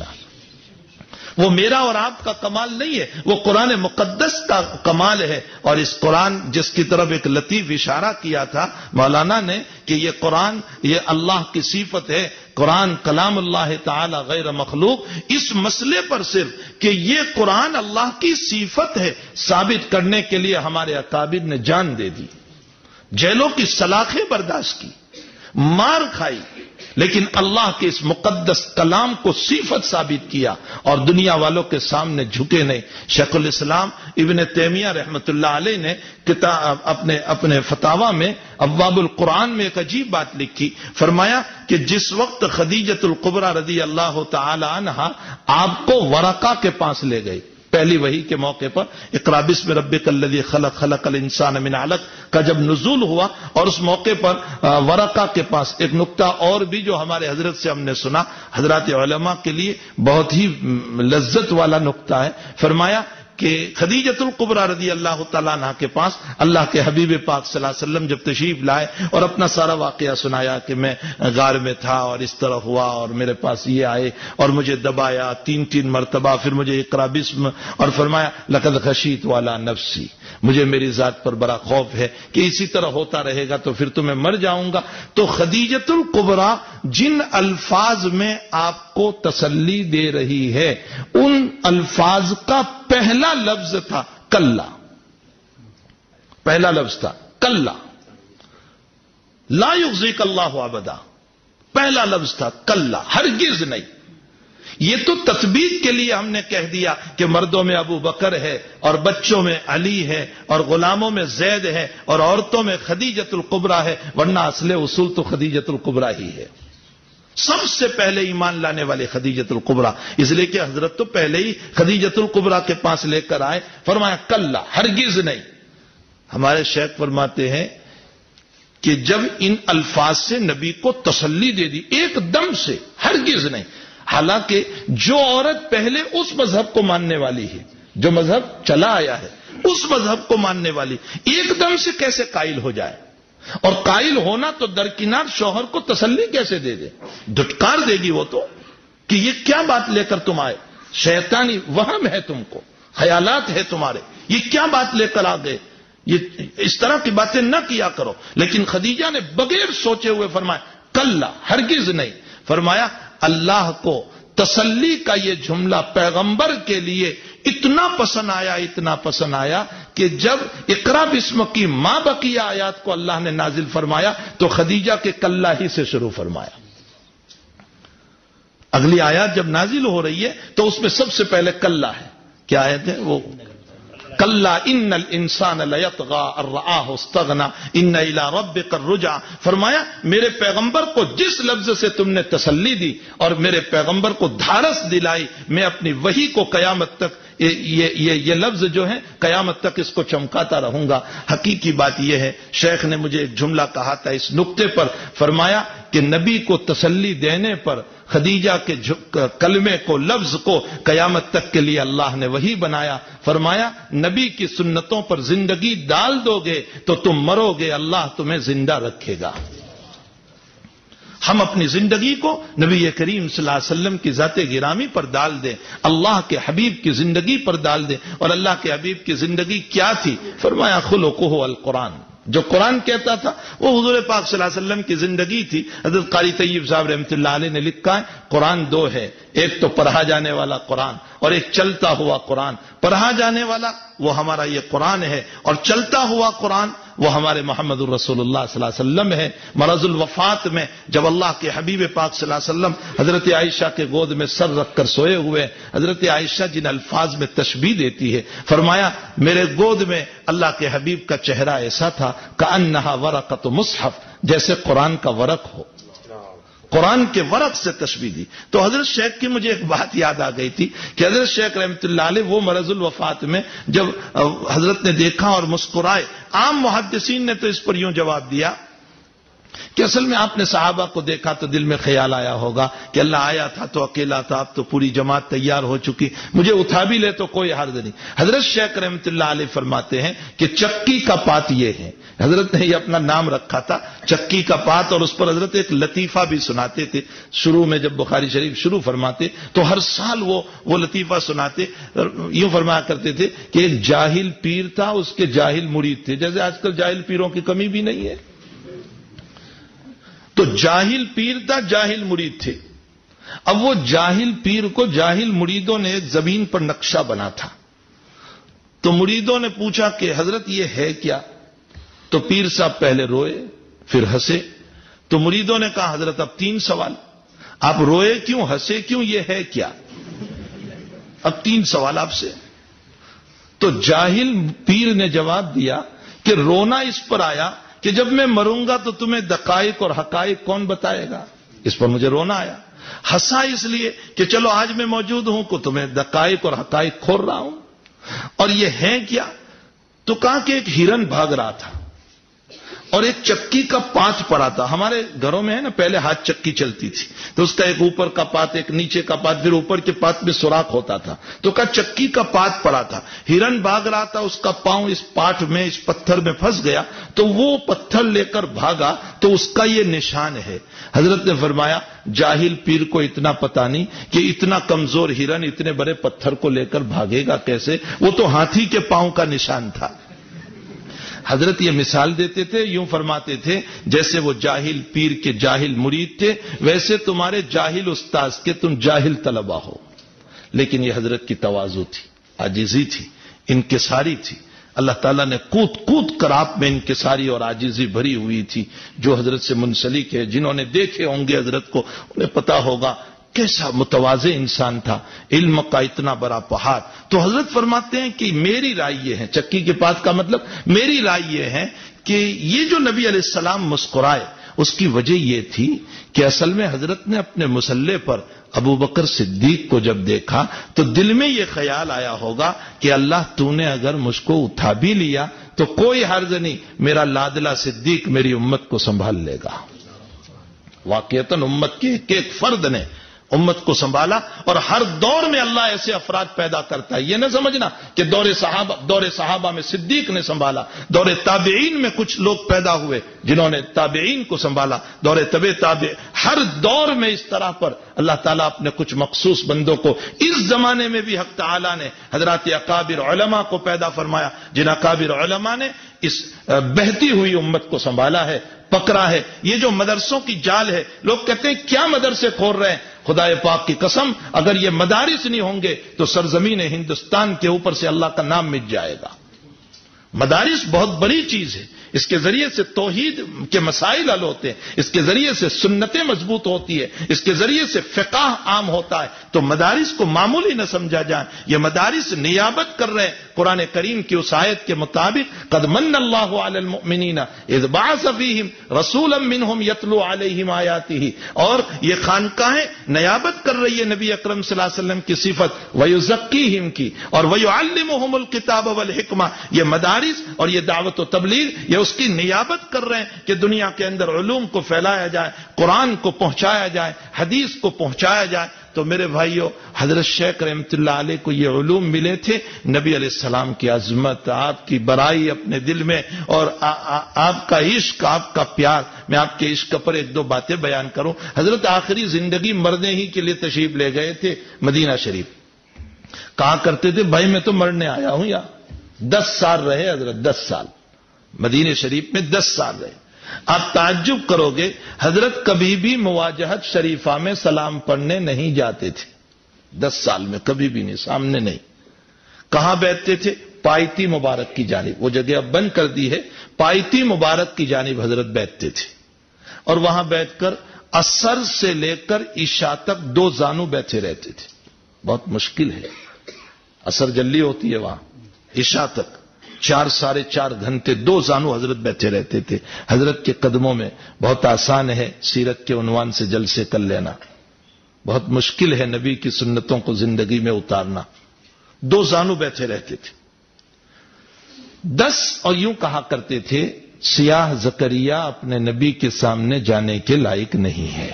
وہ میرا اور آپ کا کمال نہیں ہے, وہ قرآن مقدس کا کمال ہے. اور اس قرآن جس کی طرف ایک لطیف اشارہ کیا تھا مولانا نے کہ یہ قرآن یہ اللہ کی صفت ہے, قرآن کلام اللہ تعالی غیر مخلوق, اس مسئلے پر صرف کہ یہ قرآن اللہ کی صفت ہے ثابت کرنے کے لیے ہمارے اکابر نے جان دے دی, جیلوں کی سلاخیں برداشت کی, مار کھائی, لیکن اللہ کے اس مقدس کلام کو صفت ثابت کیا اور دنیا والوں کے سامنے جھکے نہیں. شیخ الاسلام ابن تیمیہ رحمۃ اللہ علیہ نے کتاب اپنے اپنے فتاوی میں ابواب القرآن میں ایک عجیب بات لکھی. فرمایا کہ جس وقت خدیجۃ الکبریٰ رضی اللہ تعالی عنہا آپ کو ورقہ کے پاس لے گئی, پہلی وحی کے موقع پر اقرا بسم ربک الذی خلق خلق الانسان من علق کا جب نزول ہوا, اور اس موقع پر ورقہ کے پاس ایک نقطہ اور بھی جو ہمارے حضرت سے ہم نے سنا, حضرات علماء کے لیے بہت ہی لذت والا نقطہ ہے. فرمایا کہ خدیجۃ الکبریٰ رضی اللہ تعالیٰ عنہ کے پاس اللہ کے حبیب پاک صلی اللہ علیہ وسلم جب تشریف لائے اور اپنا سارا واقعہ سنایا کہ میں غار میں تھا اور اس طرح ہوا اور میرے پاس یہ آئے اور مجھے دبایا تین تین مرتبہ, پھر مجھے اقرا بسم, اور فرمایا لقد خشیت والا نفسی, مجھے میری ذات پر بڑا خوف ہے کہ اسی طرح ہوتا رہے گا تو پھر تو میں مر جاؤں گا. تو خدیجۃ الکبریٰ جن الفاظ میں آپ کو تسلی دے رہی ہے ان الفاظ کا پہلا لفظ تھا کلا, پہلا لفظ تھا کلا, لا یخزیک اللہ ابدا, پہلا لفظ تھا کلا, ہرگز نہیں. یہ تو تثبیت کے لیے ہم نے کہہ دیا کہ مردوں میں ابو بکر ہے اور بچوں میں علی ہے اور غلاموں میں زید ہے اور عورتوں میں خدیجۃ الکبریٰ ہے, ورنہ اصل اصول تو خدیجۃ الکبریٰ ہی ہے. سب سے پہلے ایمان لانے والے خدیجۃ الکبریٰ, اس لیے کہ حضرت تو پہلے ہی خدیجۃ الکبریٰ کے پاس لے کر آئے. فرمایا کلا, ہرگز نہیں. ہمارے شیخ فرماتے ہیں کہ جب ان الفاظ سے نبی کو تسلی دے دی ایک دم سے, ہرگز نہیں. حالانکہ جو عورت پہلے اس مذہب کو ماننے والی ہے, جو مذہب چلا آیا ہے اس مذہب کو ماننے والی, ایک دم سے کیسے قائل ہو جائے؟ اور قائل ہونا تو درکنار شوہر کو تسلی کیسے دے دے؟ دھٹکار دے گی وہ تو کہ یہ کیا بات لے کر تم آئے, شیطانی وہم ہے تم کو, خیالات ہے تمہارے, یہ کیا بات لے کر آ گئے, یہ اس طرح کی باتیں نہ کیا کرو. لیکن خدیجہ نے بغیر سوچے ہوئے فرمایا کلا, ہرگز نہیں. فرمایا اللہ کو تسلی کا یہ جملہ پیغمبر کے لیے اتنا پسند آیا اتنا پسند آیا کہ جب اقرا بسم کی ما بقیہ آیات کو اللہ نے نازل فرمایا تو خدیجہ کے کلہ ہی سے شروع فرمایا. اگلی آیات جب نازل ہو رہی ہے تو اس میں سب سے پہلے کلہ ہے. کیا آیت ہے وہ؟ کلّا ان الانسان لیطغی ان رآہ استغنی ان الی ربک الرجع. فرمایا میرے پیغمبر کو جس لفظ سے تم نے تسلی دی اور میرے پیغمبر کو دھارس دلائی، میں اپنی وحی کو قیامت تک یہ یہ یہ لفظ جو ہے قیامت تک اس کو چمکاتا رہوں گا. حقیقی بات یہ ہے، شیخ نے مجھے ایک جملہ کہا تھا اس نقطے پر، فرمایا کہ نبی کو تسلی دینے پر خدیجہ کے کلمے کو لفظ کو قیامت تک کے لیے اللہ نے وہی بنایا. فرمایا نبی کی سنتوں پر زندگی ڈال دو گے تو تم مرو گے، اللہ تمہیں زندہ رکھے گا. ہم اپنی زندگی کو نبی کریم صلی اللہ علیہ وسلم کی ذات گرامی پر ڈال دیں، اللہ کے حبیب کی زندگی پر ڈال دیں. اور اللہ کے حبیب کی زندگی کیا تھی؟ فرمایا خلقہ القرآن. جو قرآن کہتا تھا وہ حضور پاک صلی اللہ علیہ وسلم کی زندگی تھی. حضرت قاری طیب صاحب رحمۃ اللہ علیہ نے لکھا ہے قرآن دو ہے، ایک تو پڑھا جانے والا قرآن اور ایک چلتا ہوا قرآن. پڑھا جانے والا وہ ہمارا یہ قرآن ہے اور چلتا ہوا قرآن وہ ہمارے محمد الرسول اللہ صلی اللہ علیہ وسلم ہے. مرض الوفات میں جب اللہ کے حبیب پاک صلی اللہ علیہ وسلم حضرت عائشہ کے گود میں سر رکھ کر سوئے ہوئے، حضرت عائشہ جن الفاظ میں تشبیہ دیتی ہے، فرمایا میرے گود میں اللہ کے حبیب کا چہرہ ایسا تھا کأنہا ورقۃ مصحف، جیسے قرآن کا ورق ہو. قرآن کے ورق سے تشبیہ دی. تو حضرت شیخ کی مجھے ایک بات یاد آ گئی تھی کہ حضرت شیخ رحمۃ اللہ علیہ وہ مرض الوفات میں جب حضرت نے دیکھا اور مسکرائے، عام محدثین نے تو اس پر یوں جواب دیا کہ اصل میں آپ نے صحابہ کو دیکھا تو دل میں خیال آیا ہوگا کہ اللہ آیا تھا تو اکیلا تھا، اب تو پوری جماعت تیار ہو چکی، مجھے اٹھا بھی لے تو کوئی حرج نہیں. حضرت شیخ رحمۃ اللہ علیہ فرماتے ہیں کہ چکی کا پات یہ ہے، حضرت نے یہ اپنا نام رکھا تھا چکی کا پات، اور اس پر حضرت ایک لطیفہ بھی سناتے تھے. شروع میں جب بخاری شریف شروع فرماتے تو ہر سال وہ وہ لطیفہ سناتے. یوں فرمایا کرتے تھے کہ ایک جاہل پیر تھا، اس کے جاہل مرید تھے. جیسے آج کل جاہل پیروں کی کمی بھی نہیں ہے، تو جاہل پیر تھا، جاہل مرید تھے. اب وہ جاہل پیر کو جاہل مریدوں نے ایک زمین پر نقشہ بنا تھا. تو مریدوں نے پوچھا کہ حضرت یہ ہے کیا؟ تو پیر صاحب پہلے روئے پھر ہنسے. تو مریدوں نے کہا حضرت اب تین سوال، آپ روئے کیوں، ہنسے کیوں، یہ ہے کیا؟ اب تین سوال آپ سے. تو جاہل پیر نے جواب دیا کہ رونا اس پر آیا کہ جب میں مروں گا تو تمہیں دقائق اور حقائق کون بتائے گا، اس پر مجھے رونا آیا. ہنسا اس لیے کہ چلو آج میں موجود ہوں کو تمہیں دقائق اور حقائق کھول رہا ہوں. اور یہ ہے کیا؟ تو کہا کہ ایک ہرن بھاگ رہا تھا اور ایک چکی کا پات پڑا تھا. ہمارے گھروں میں ہے نا پہلے ہاتھ چکی چلتی تھی تو اس کا ایک اوپر کا پات ایک نیچے کا پات پھر اوپر کے پات میں سوراخ ہوتا تھا. تو کہا چکی کا پات پڑا تھا، ہرن بھاگ رہا تھا، اس کا پاؤں اس پاٹ میں اس پتھر میں پھنس گیا تو وہ پتھر لے کر بھاگا تو اس کا یہ نشان ہے. حضرت نے فرمایا جاہل پیر کو اتنا پتا نہیں کہ اتنا کمزور ہرن اتنے بڑے پتھر کو لے کر بھاگے گا کیسے، وہ تو ہاتھی کے پاؤں کا نشان تھا. حضرت یہ مثال دیتے تھے، یوں فرماتے تھے جیسے وہ جاہل پیر کے جاہل مرید تھے ویسے تمہارے جاہل استاذ کے تم جاہل طلبہ ہو. لیکن یہ حضرت کی تواضع تھی، عاجزی تھی، انکساری تھی. اللہ تعالیٰ نے کود کود کر آپ میں انکساری اور عاجزی بھری ہوئی تھی. جو حضرت سے منسلک ہے، جنہوں نے دیکھے ہوں گے حضرت کو، انہیں پتا ہوگا کیسا متواضع انسان تھا، علم کا اتنا بڑا پہاڑ. تو حضرت فرماتے ہیں کہ میری رائے یہ ہے، چکی کے پاس کا مطلب میری رائے یہ ہے کہ یہ جو نبی علیہ السلام مسکرائے اس کی وجہ یہ تھی کہ اصل میں حضرت نے اپنے مصلے پر ابو بکر صدیق کو جب دیکھا تو دل میں یہ خیال آیا ہوگا کہ اللہ تو نے اگر مجھ کو اٹھا بھی لیا تو کوئی حرج نہیں، میرا لادلہ صدیق میری امت کو سنبھال لے گا. واقعتاً امت کے ایک ایک فرد نے امت کو سنبھالا. اور ہر دور میں اللہ ایسے افراد پیدا کرتا ہے. یہ نہ سمجھنا کہ دور صحابہ دور صحابہ میں صدیق نے سنبھالا، دور تابعین میں کچھ لوگ پیدا ہوئے جنہوں نے تابعین کو سنبھالا، دور تبع تابع. ہر دور میں اس طرح پر اللہ تعالیٰ اپنے کچھ مخصوص بندوں کو، اس زمانے میں بھی حق تعالیٰ نے حضرات اکابر علماء کو پیدا فرمایا جن اکابر علماء نے اس بہتی ہوئی امت کو سنبھالا ہے، پکڑا ہے. یہ جو مدرسوں کی جال ہے، لوگ کہتے ہیں کیا مدرسے کھول رہے ہیں. خدا پاک کی قسم اگر یہ مدارس نہیں ہوں گے تو سرزمین ہندوستان کے اوپر سے اللہ کا نام مٹ جائے گا۔ مدارس بہت بڑی چیز ہے، اس کے ذریعے سے توحید کے مسائل حل ہوتے ہیں، اس کے ذریعے سے سنتیں مضبوط ہوتی ہے، اس کے ذریعے سے فقہ عام ہوتا ہے۔ تو مدارس کو معمولی نہ سمجھا جائے، یہ مدارس نیابت کر رہے ہیں قرآن کریم کی اس آیت کے مطابق قد من اللہ علی المؤمنین اذ بعث فیہم رسولا منہم یتلو علیہم آیاتہ، اور یہ خانقاہیں نیابت کر رہی ہے نبی اکرم صلی اللہ علیہ وسلم کی صفت ویزکیہم کی اور ویعلمہم الکتاب والحکمہ، یہ مدارس اور یہ دعوت و تبلیغ یہ اس کی نیابت کر رہے ہیں کہ دنیا کے اندر علوم کو پھیلایا جائے، قرآن کو پہنچایا جائے، حدیث کو پہنچایا جائے۔ تو میرے بھائیوں، حضرت شیخ رحمۃ اللہ علیہ کو یہ علوم ملے تھے، نبی علیہ السلام کی عظمت، آپ کی برائی اپنے دل میں اور آ, آ, آپ کا عشق، آپ کا پیار۔ میں آپ کے عشق پر ایک دو باتیں بیان کروں۔ حضرت آخری زندگی مرنے ہی کے لیے تشریف لے گئے تھے مدینہ شریف، کہا کرتے تھے بھائی میں تو مرنے آیا ہوں یار۔ دس سال رہے حضرت، دس سال مدینہ شریف میں دس سال رہے۔ آپ تعجب کرو گے، حضرت کبھی بھی مواجہت شریفہ میں سلام پڑھنے نہیں جاتے تھے، دس سال میں کبھی بھی نہیں، سامنے نہیں۔ کہاں بیٹھتے تھے؟ پائتی مبارک کی جانب، وہ جگہ اب بند کر دی ہے، پائتی مبارک کی جانب حضرت بیٹھتے تھے، اور وہاں بیٹھ کر عصر سے لے کر عشاء تک دو زانو بیٹھے رہتے تھے۔ بہت مشکل ہے، عصر جلدی ہوتی ہے وہاں، عشاء تک چار ساڑھے چار گھنٹے دو زانو حضرت بیٹھے رہتے تھے حضرت کے قدموں میں۔ بہت آسان ہے سیرت کے عنوان سے جلسے کر لینا، بہت مشکل ہے نبی کی سنتوں کو زندگی میں اتارنا۔ دو زانو بیٹھے رہتے تھے دس، اور یوں کہا کرتے تھے سیاہ زکریہ اپنے نبی کے سامنے جانے کے لائق نہیں ہے،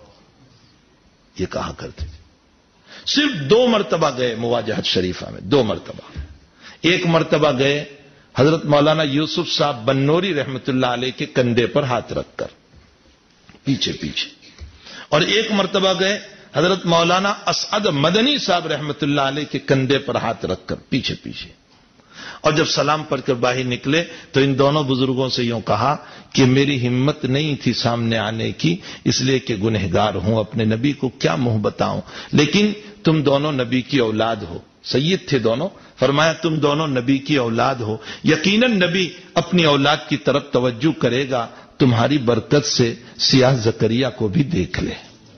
یہ کہا کرتے تھے۔ صرف دو مرتبہ گئے مواجہت شریفہ میں، دو مرتبہ۔ ایک مرتبہ گئے حضرت مولانا یوسف صاحب بنوری رحمت اللہ علیہ کے کندھے پر ہاتھ رکھ کر پیچھے پیچھے، اور ایک مرتبہ گئے حضرت مولانا اسعد مدنی صاحب رحمت اللہ علیہ کے کندھے پر ہاتھ رکھ کر پیچھے پیچھے۔ اور جب سلام پڑھ کر باہر نکلے تو ان دونوں بزرگوں سے یوں کہا کہ میری ہمت نہیں تھی سامنے آنے کی، اس لیے کہ گنہگار ہوں، اپنے نبی کو کیا منہ بتاؤں، لیکن تم دونوں نبی کی اولاد ہو، سید تھے دونوں، فرمایا تم دونوں نبی کی اولاد ہو، یقیناً نبی اپنی اولاد کی طرف توجہ کرے گا، تمہاری برکت سے سیاہ زکریا کو بھی دیکھ لے۔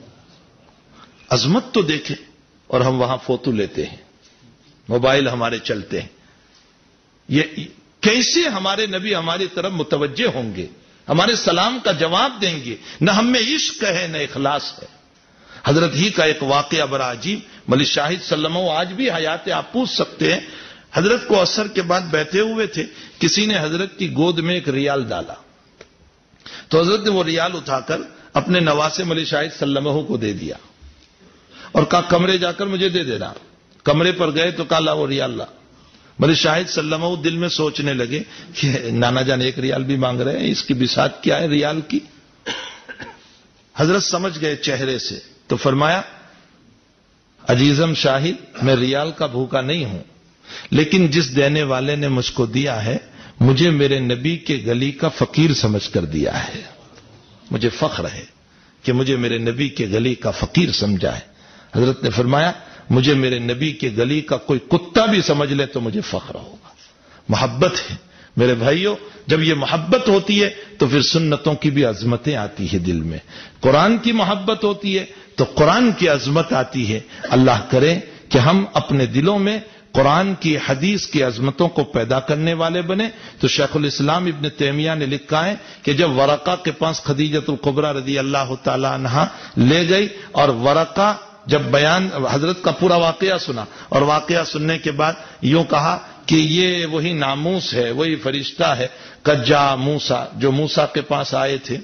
عظمت تو دیکھے، اور ہم وہاں فوٹو لیتے ہیں، موبائل ہمارے چلتے ہیں۔ یہ کیسے ہمارے نبی ہماری طرف متوجہ ہوں گے، ہمارے سلام کا جواب دیں گے؟ نہ ہم میں عشق ہے نہ اخلاص ہے۔ حضرت ہی کا ایک واقعہ بڑا عجیب، ملک شاہد صلی اللہ علیہ وسلم آج بھی حیات، آپ پوچھ سکتے ہیں۔ حضرت کو عصر کے بعد بیٹھے ہوئے تھے، کسی نے حضرت کی گود میں ایک ریال ڈالا، تو حضرت نے وہ ریال اٹھا کر اپنے نواسے ملک شاہد صلی اللہ علیہ وسلم کو دے دیا اور کہا کمرے جا کر مجھے دے دینا۔ کمرے پر گئے تو کہا لا وہ ریال لا۔ ملک شاہد صلی اللہ علیہ وسلم دل میں سوچنے لگے کہ نانا جان ایک ریال بھی مانگ رہے ہیں، اس کی بساط کیا ہے ریال کی؟ حضرت سمجھ گئے چہرے سے، تو فرمایا عزیزم شاہد میں ریال کا بھوکا نہیں ہوں، لیکن جس دینے والے نے مجھ کو دیا ہے مجھے میرے نبی کے گلی کا فقیر سمجھ کر دیا ہے، مجھے فخر ہے کہ مجھے میرے نبی کے گلی کا فقیر سمجھا ہے۔ حضرت نے فرمایا مجھے میرے نبی کے گلی کا کوئی کتا بھی سمجھ لے تو مجھے فخر ہوگا۔ محبت ہے میرے بھائیوں، جب یہ محبت ہوتی ہے تو پھر سنتوں کی بھی عظمتیں آتی ہے دل میں، قرآن کی محبت ہوتی ہے تو قرآن کی عظمت آتی ہے۔ اللہ کرے کہ ہم اپنے دلوں میں قرآن کی، حدیث کی عظمتوں کو پیدا کرنے والے بنے۔ تو شیخ الاسلام ابن تیمیہ نے لکھا ہے کہ جب ورقہ کے پاس خدیجۃ الکبریٰ رضی اللہ تعالی عنہا لے گئی، اور ورقہ جب بیان حضرت کا پورا واقعہ سنا، اور واقعہ سننے کے بعد یوں کہا کہ یہ وہی ناموس ہے، وہی فرشتہ ہے کجا موسیٰ جو موسیٰ کے پاس آئے تھے۔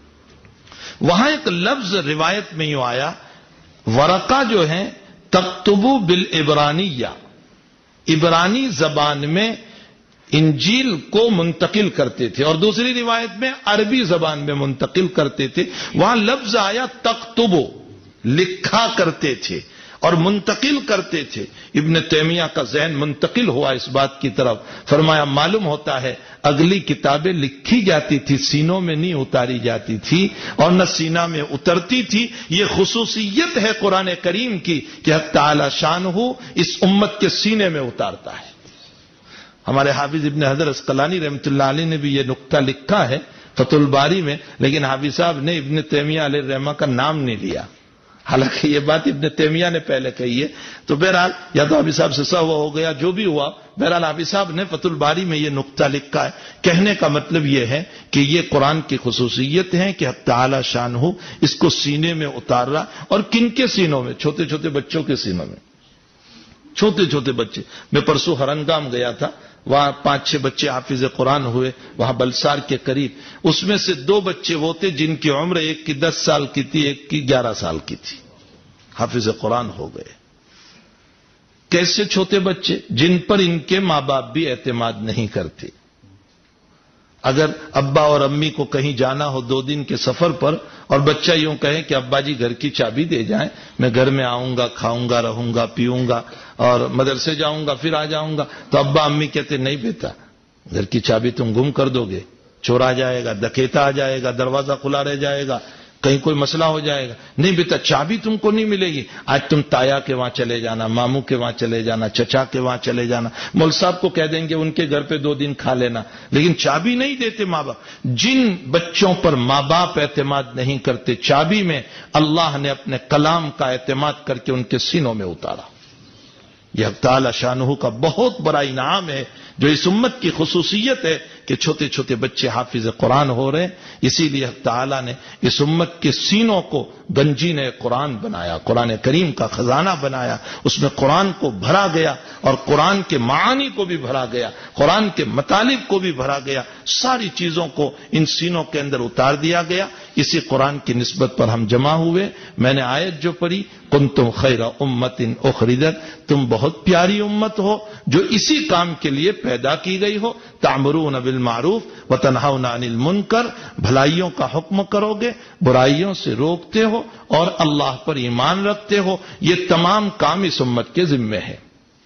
وہاں ایک لفظ روایت میں یوں آیا، ورقہ جو ہے تکتبو بالعبرانیہ، عبرانی زبان میں انجیل کو منتقل کرتے تھے، اور دوسری روایت میں عربی زبان میں منتقل کرتے تھے۔ وہاں لفظ آیا تکتبو، لکھا کرتے تھے، اور منتقل کرتے تھے. ابن تیمیہ کا ذہن منتقل ہوا اس بات کی طرف. فرمایا معلوم ہوتا ہے اگلی کتابیں لکھی جاتی تھی, سینوں میں نہیں اتاری جاتی تھی اور نہ سینہ میں اترتی تھی. یہ خصوصیت ہے قرآن کریم کی کہ حق تعالی شان ہو اس امت کے سینے میں اتارتا ہے. ہمارے حافظ ابن حجر عسقلانی رحمۃ اللہ علیہ نے بھی یہ نقطہ لکھا ہے فتح الباری میں, لیکن حافظ صاحب نے ابن تیمیہ علیہ الرحمہ کا نام نہیں لیا, حالانکہ یہ بات ابن تیمیہ نے پہلے کہی ہے. تو بہرحال یا تو حافظ صاحب سے سہوا ہو گیا, جو بھی ہوا, بہرحال حافظ صاحب نے فتح الباری میں یہ نقطہ لکھا ہے. کہنے کا مطلب یہ ہے کہ یہ قرآن کی خصوصیت ہے کہ حق تعالی شان ہو اس کو سینے میں اتار رہا. اور کن کے سینوں میں؟ چھوٹے چھوٹے بچوں کے سینوں میں. چھوٹے چھوٹے بچے. میں پرسوں ہرنگام گیا تھا, وہاں پانچ چھ بچے حافظ قرآن ہوئے وہاں بلسار کے قریب. اس میں سے دو بچے وہ تھے جن کی عمر ایک کی دس سال کی تھی, ایک کی گیارہ سال کی تھی, حافظ قرآن ہو گئے. کیسے چھوٹے بچے؟ جن پر ان کے ماں باپ بھی اعتماد نہیں کرتے. اگر ابا اور امی کو کہیں جانا ہو دو دن کے سفر پر اور بچہ یوں کہے کہ ابا جی گھر کی چابی دے جائیں, میں گھر میں آؤں گا, کھاؤں گا, رہوں گا, پیوں گا اور مدرسے جاؤں گا, پھر آ جاؤں گا, تو ابا امی کہتے نہیں بیٹا, گھر کی چابی تم گم کر دو گے, چور آ جائے گا, ڈکیتا آ جائے گا, دروازہ کھلا رہ جائے گا, کہیں کوئی مسئلہ ہو جائے گا. نہیں بیٹا, چابی تم کو نہیں ملے گی. آج تم تایا کے وہاں چلے جانا, ماموں کے وہاں چلے جانا, چچا کے وہاں چلے جانا, مول صاحب کو کہہ دیں گے ان کے گھر پہ دو دن کھا لینا, لیکن چابی نہیں دیتے ماں باپ. جن بچوں پر ماں باپ اعتماد نہیں کرتے, چابی میں اللہ نے اپنے کلام کا اعتماد کر کے ان کے سینوں میں اتارا. یہ حق تعالی شانہ کا بہت بڑا انعام ہے جو اس امت کی خصوصیت ہے کہ چھوٹے چھوٹے بچے حافظ قرآن ہو رہے ہیں. اسی لیے حق تعالی نے اس امت کے سینوں کو گنجین قرآن بنایا, قرآن کریم کا خزانہ بنایا. اس میں قرآن کو بھرا گیا اور قرآن کے معانی کو بھی بھرا گیا, قرآن کے مطالب کو بھی بھرا گیا, ساری چیزوں کو ان سینوں کے اندر اتار دیا گیا. اسی قرآن کی نسبت پر ہم جمع ہوئے. میں نے آیت جو پڑھی, کنتم خیر امت اخرجت, تم بہت پیاری امت ہو جو اسی کام کے لیے پیدا کی گئی ہو. تأمرون بالمعروف وتنہون عن المنکر, بھلائیوں کا حکم کرو گے, برائیوں سے روکتے ہو اور اللہ پر ایمان رکھتے ہو. یہ تمام کام اس امت کے ذمے ہے.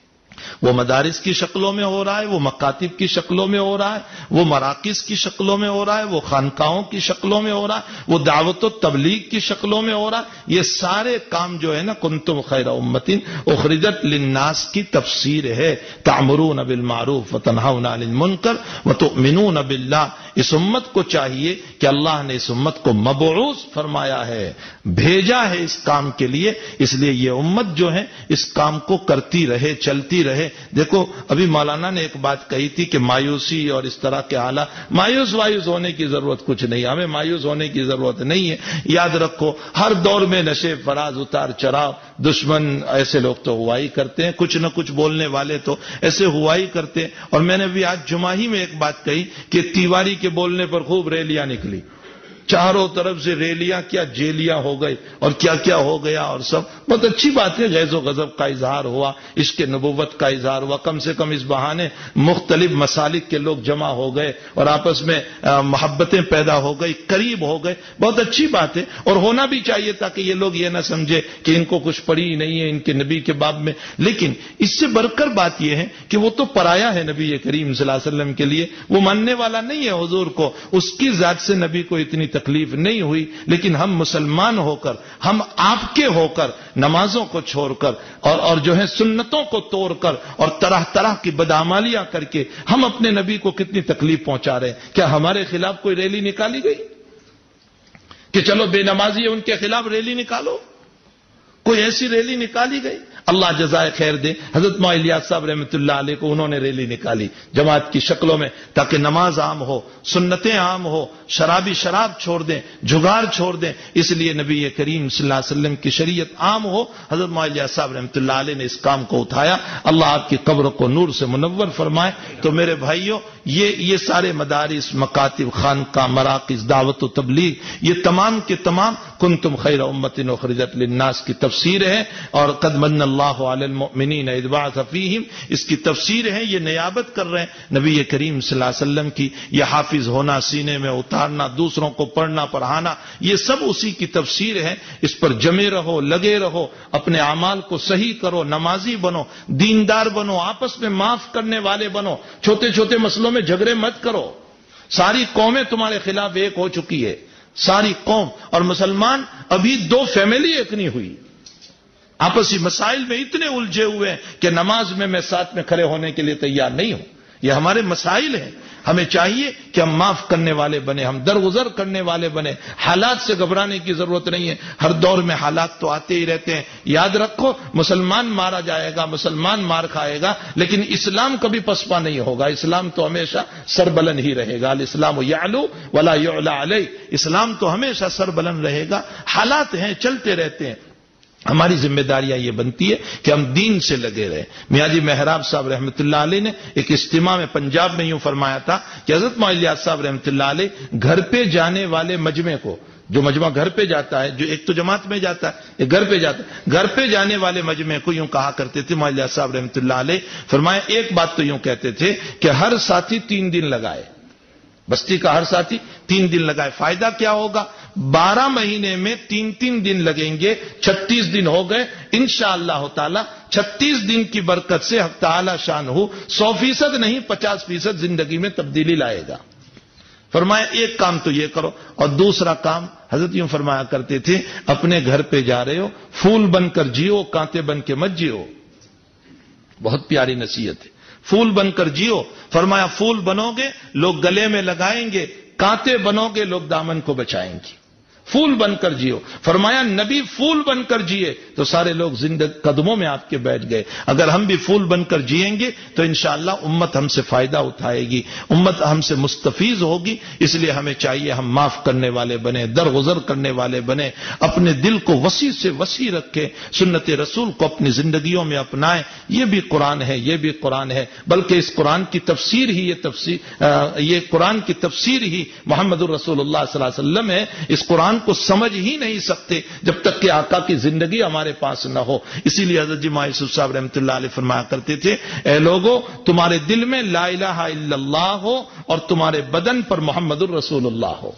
وہ مدارس کی شکلوں میں ہو رہا ہے, وہ مکاتب کی شکلوں میں ہو رہا ہے, وہ مراکز کی شکلوں میں ہو رہا ہے, وہ خانقاہوں کی شکلوں میں ہو رہا ہے, وہ دعوت و تبلیغ کی شکلوں میں ہو رہا ہے. یہ سارے کام جو ہے نا کنتم خیر امت اخرجت للناس کی تفسیر ہے. تأمرون بالمعروف وتنہون عن المنکر وتؤمنون باللہ. اس امت کو چاہیے کہ اللہ نے اس امت کو مبعوث فرمایا ہے, بھیجا ہے اس کام کے لیے. اس لیے یہ امت جو ہے اس کام کو کرتی رہے, چلتی رہے. دیکھو ابھی مولانا نے ایک بات کہی تھی کہ مایوسی اور اس طرح کے حالات, مایوس وایوس ہونے کی ضرورت کچھ نہیں, ہمیں مایوس ہونے کی ضرورت نہیں ہے. یاد رکھو ہر دور میں نشے فراز, اتار چڑھاؤ, دشمن ایسے لوگ تو ہوا ہی کرتے ہیں, کچھ نہ کچھ بولنے والے تو ایسے ہوا ہی کرتے ہیں. اور میں نے بھی آج جمعہ ہی میں ایک بات کہی کہ تیواری کے بولنے پر خوب ریلیاں نکلی, چاروں طرف سے ریلیاں, کیا جیلیاں ہو گئی اور کیا کیا ہو گیا, اور سب بہت اچھی بات ہے. غیظ و غضب کا اظہار ہوا, عشق نبوت کا اظہار ہوا, کم سے کم اس بہانے مختلف مسالک کے لوگ جمع ہو گئے اور آپس میں محبتیں پیدا ہو گئی, قریب ہو گئے. بہت اچھی بات ہے اور ہونا بھی چاہیے تاکہ یہ لوگ یہ نہ سمجھے کہ ان کو کچھ پڑی ہی نہیں ہے ان کے نبی کے باب میں. لیکن اس سے بڑھ کر بات یہ ہے کہ وہ تو پرایا ہے نبی کریم صلی اللہ علیہ وسلم کے لیے, وہ ماننے والا نہیں ہے حضور کو, اس کی ذات سے نبی کو اتنی تکلیف نہیں ہوئی. لیکن ہم مسلمان ہو کر, ہم آپ کے ہو کر, نمازوں کو چھوڑ کر اور اور جو ہے سنتوں کو توڑ کر اور طرح طرح کی بدعمالیاں کر کے ہم اپنے نبی کو کتنی تکلیف پہنچا رہے ہیں. کیا ہمارے خلاف کوئی ریلی نکالی گئی کہ چلو بے نمازی ہے ان کے خلاف ریلی نکالو؟ کوئی ایسی ریلی نکالی گئی؟ اللہ جزائے خیر دے. حضرت مولانا الیاس صاحب رحمۃ اللہ علیہ کو انہوں نے ریلی نکالی جماعت کی شکلوں میں تاکہ نماز عام ہو, سنتیں عام ہو, شرابی شراب چھوڑ دیں, جگار چھوڑ دیں. اس لیے نبی کریم صلی اللہ علیہ وسلم کی شریعت عام ہو. حضرت مولانا الیاس صاحب رحمۃ اللہ علیہ نے اس کام کو اٹھایا. اللہ آپ کی قبر کو نور سے منور فرمائے. تو میرے بھائیوں, یہ یہ سارے مدارس, مکاتب, خانقاہ, مراکز, دعوت و تبلیغ, یہ تمام کے تمام کنتم خیر امۃ اخرجت للناس کی تفسیر ہے، اور قد من اللہ علی المؤمنین اذ بعث فیہم اس کی تفسیر ہے. یہ نیابت کر رہے ہیں نبی کریم صلی اللہ علیہ وسلم کی. یہ حافظ ہونا، سینے میں اتارنا، دوسروں کو پڑھنا پڑھانا، یہ سب اسی کی تفسیر ہے. اس پر جمے رہو، لگے رہو، اپنے اعمال کو صحیح کرو، نمازی بنو، دیندار بنو، آپس میں معاف کرنے والے بنو، چھوٹے چھوٹے مسئلوں میں جھگڑے مت کرو. ساری قومیں تمہارے خلاف ایک ہو چکی ہے، ساری قوم اور مسلمان ابھی دو فیملی ایک نہیں ہوئی، آپسی مسائل میں اتنے الجھے ہوئے ہیں کہ نماز میں میں ساتھ میں کھڑے ہونے کے لیے تیار نہیں ہوں. یہ ہمارے مسائل ہیں. ہمیں چاہیے کہ ہم معاف کرنے والے بنے، ہم درگزر کرنے والے بنے. حالات سے گھبرانے کی ضرورت نہیں ہے. ہر دور میں حالات تو آتے ہی رہتے ہیں. یاد رکھو، مسلمان مارا جائے گا، مسلمان مار کھائے گا، لیکن اسلام کبھی پسپا نہیں ہوگا. اسلام تو ہمیشہ سربلند ہی رہے گا. الاسلام یعلو ولا یعلی علیہ. اسلام تو ہمیشہ سربلند رہے گا. حالات ہیں، چلتے رہتے ہیں. ہماری ذمہ داریاں یہ بنتی ہے کہ ہم دین سے لگے رہے. میاں جی محراب صاحب رحمۃ اللہ علیہ نے ایک اجتماع میں پنجاب میں یوں فرمایا تھا کہ حضرت مولانا صاحب رحمۃ اللہ علیہ گھر پہ جانے والے مجمع کو، جو مجمع گھر پہ جاتا ہے، جو ایک تو جماعت میں جاتا ہے، ایک گھر پہ جاتا ہے، گھر پہ جانے والے مجمع کو یوں کہا کرتے تھے مولانا صاحب رحمۃ اللہ علیہ. فرمایا ایک بات تو یوں کہتے تھے کہ ہر ساتھی تین دن لگائے، بستی کا ہر ساتھی تین دن لگائے. فائدہ کیا ہوگا؟ بارہ مہینے میں تین تین دن لگیں گے، چھتیس دن ہو گئے. انشاءاللہ تعالی چھتیس دن کی برکت سے حق تعالی شان ہو سو فیصد نہیں پچاس فیصد زندگی میں تبدیلی لائے گا. فرمایا ایک کام تو یہ کرو، اور دوسرا کام حضرت یوں فرمایا کرتے تھے اپنے گھر پہ جا رہے ہو، پھول بن کر جیو، کانٹے بن کے مت جیو. بہت پیاری نصیحت ہے. پھول بن کر جیو. فرمایا پھول بنو گے لوگ گلے میں لگائیں گے، کانٹے بنو گے لوگ دامن کو بچائیں گے. پھول بن کر جیو. فرمایا نبی پھول بن کر جیے تو سارے لوگ زندگی قدموں میں آپ کے بیٹھ گئے. اگر ہم بھی پھول بن کر جیئیں گے تو انشاءاللہ امت ہم سے فائدہ اٹھائے گی، امت ہم سے مستفیض ہوگی. اس لیے ہمیں چاہیے ہم معاف کرنے والے بنے، درگزر کرنے والے بنے، اپنے دل کو وسیع سے وسیع رکھیں، سنت رسول کو اپنی زندگیوں میں اپنائیں. یہ بھی قرآن ہے، یہ بھی قرآن ہے، بلکہ اس قرآن کی تفسیر ہی یہ تفسیر یہ قرآن کی تفسیر ہی محمد الرسول اللہ صلی اللہ علیہ وسلم ہے. اس قرآن کو سمجھ ہی نہیں سکتے جب تک کہ آقا کی زندگی ہمارے پاس نہ ہو. اسی لیے حضرت جی یوسف صاحب رحمۃ اللہ علیہ فرمایا کرتے تھے اے لوگو تمہارے دل میں لا الہ الا اللہ ہو اور تمہارے بدن پر محمد الرسول اللہ ہو.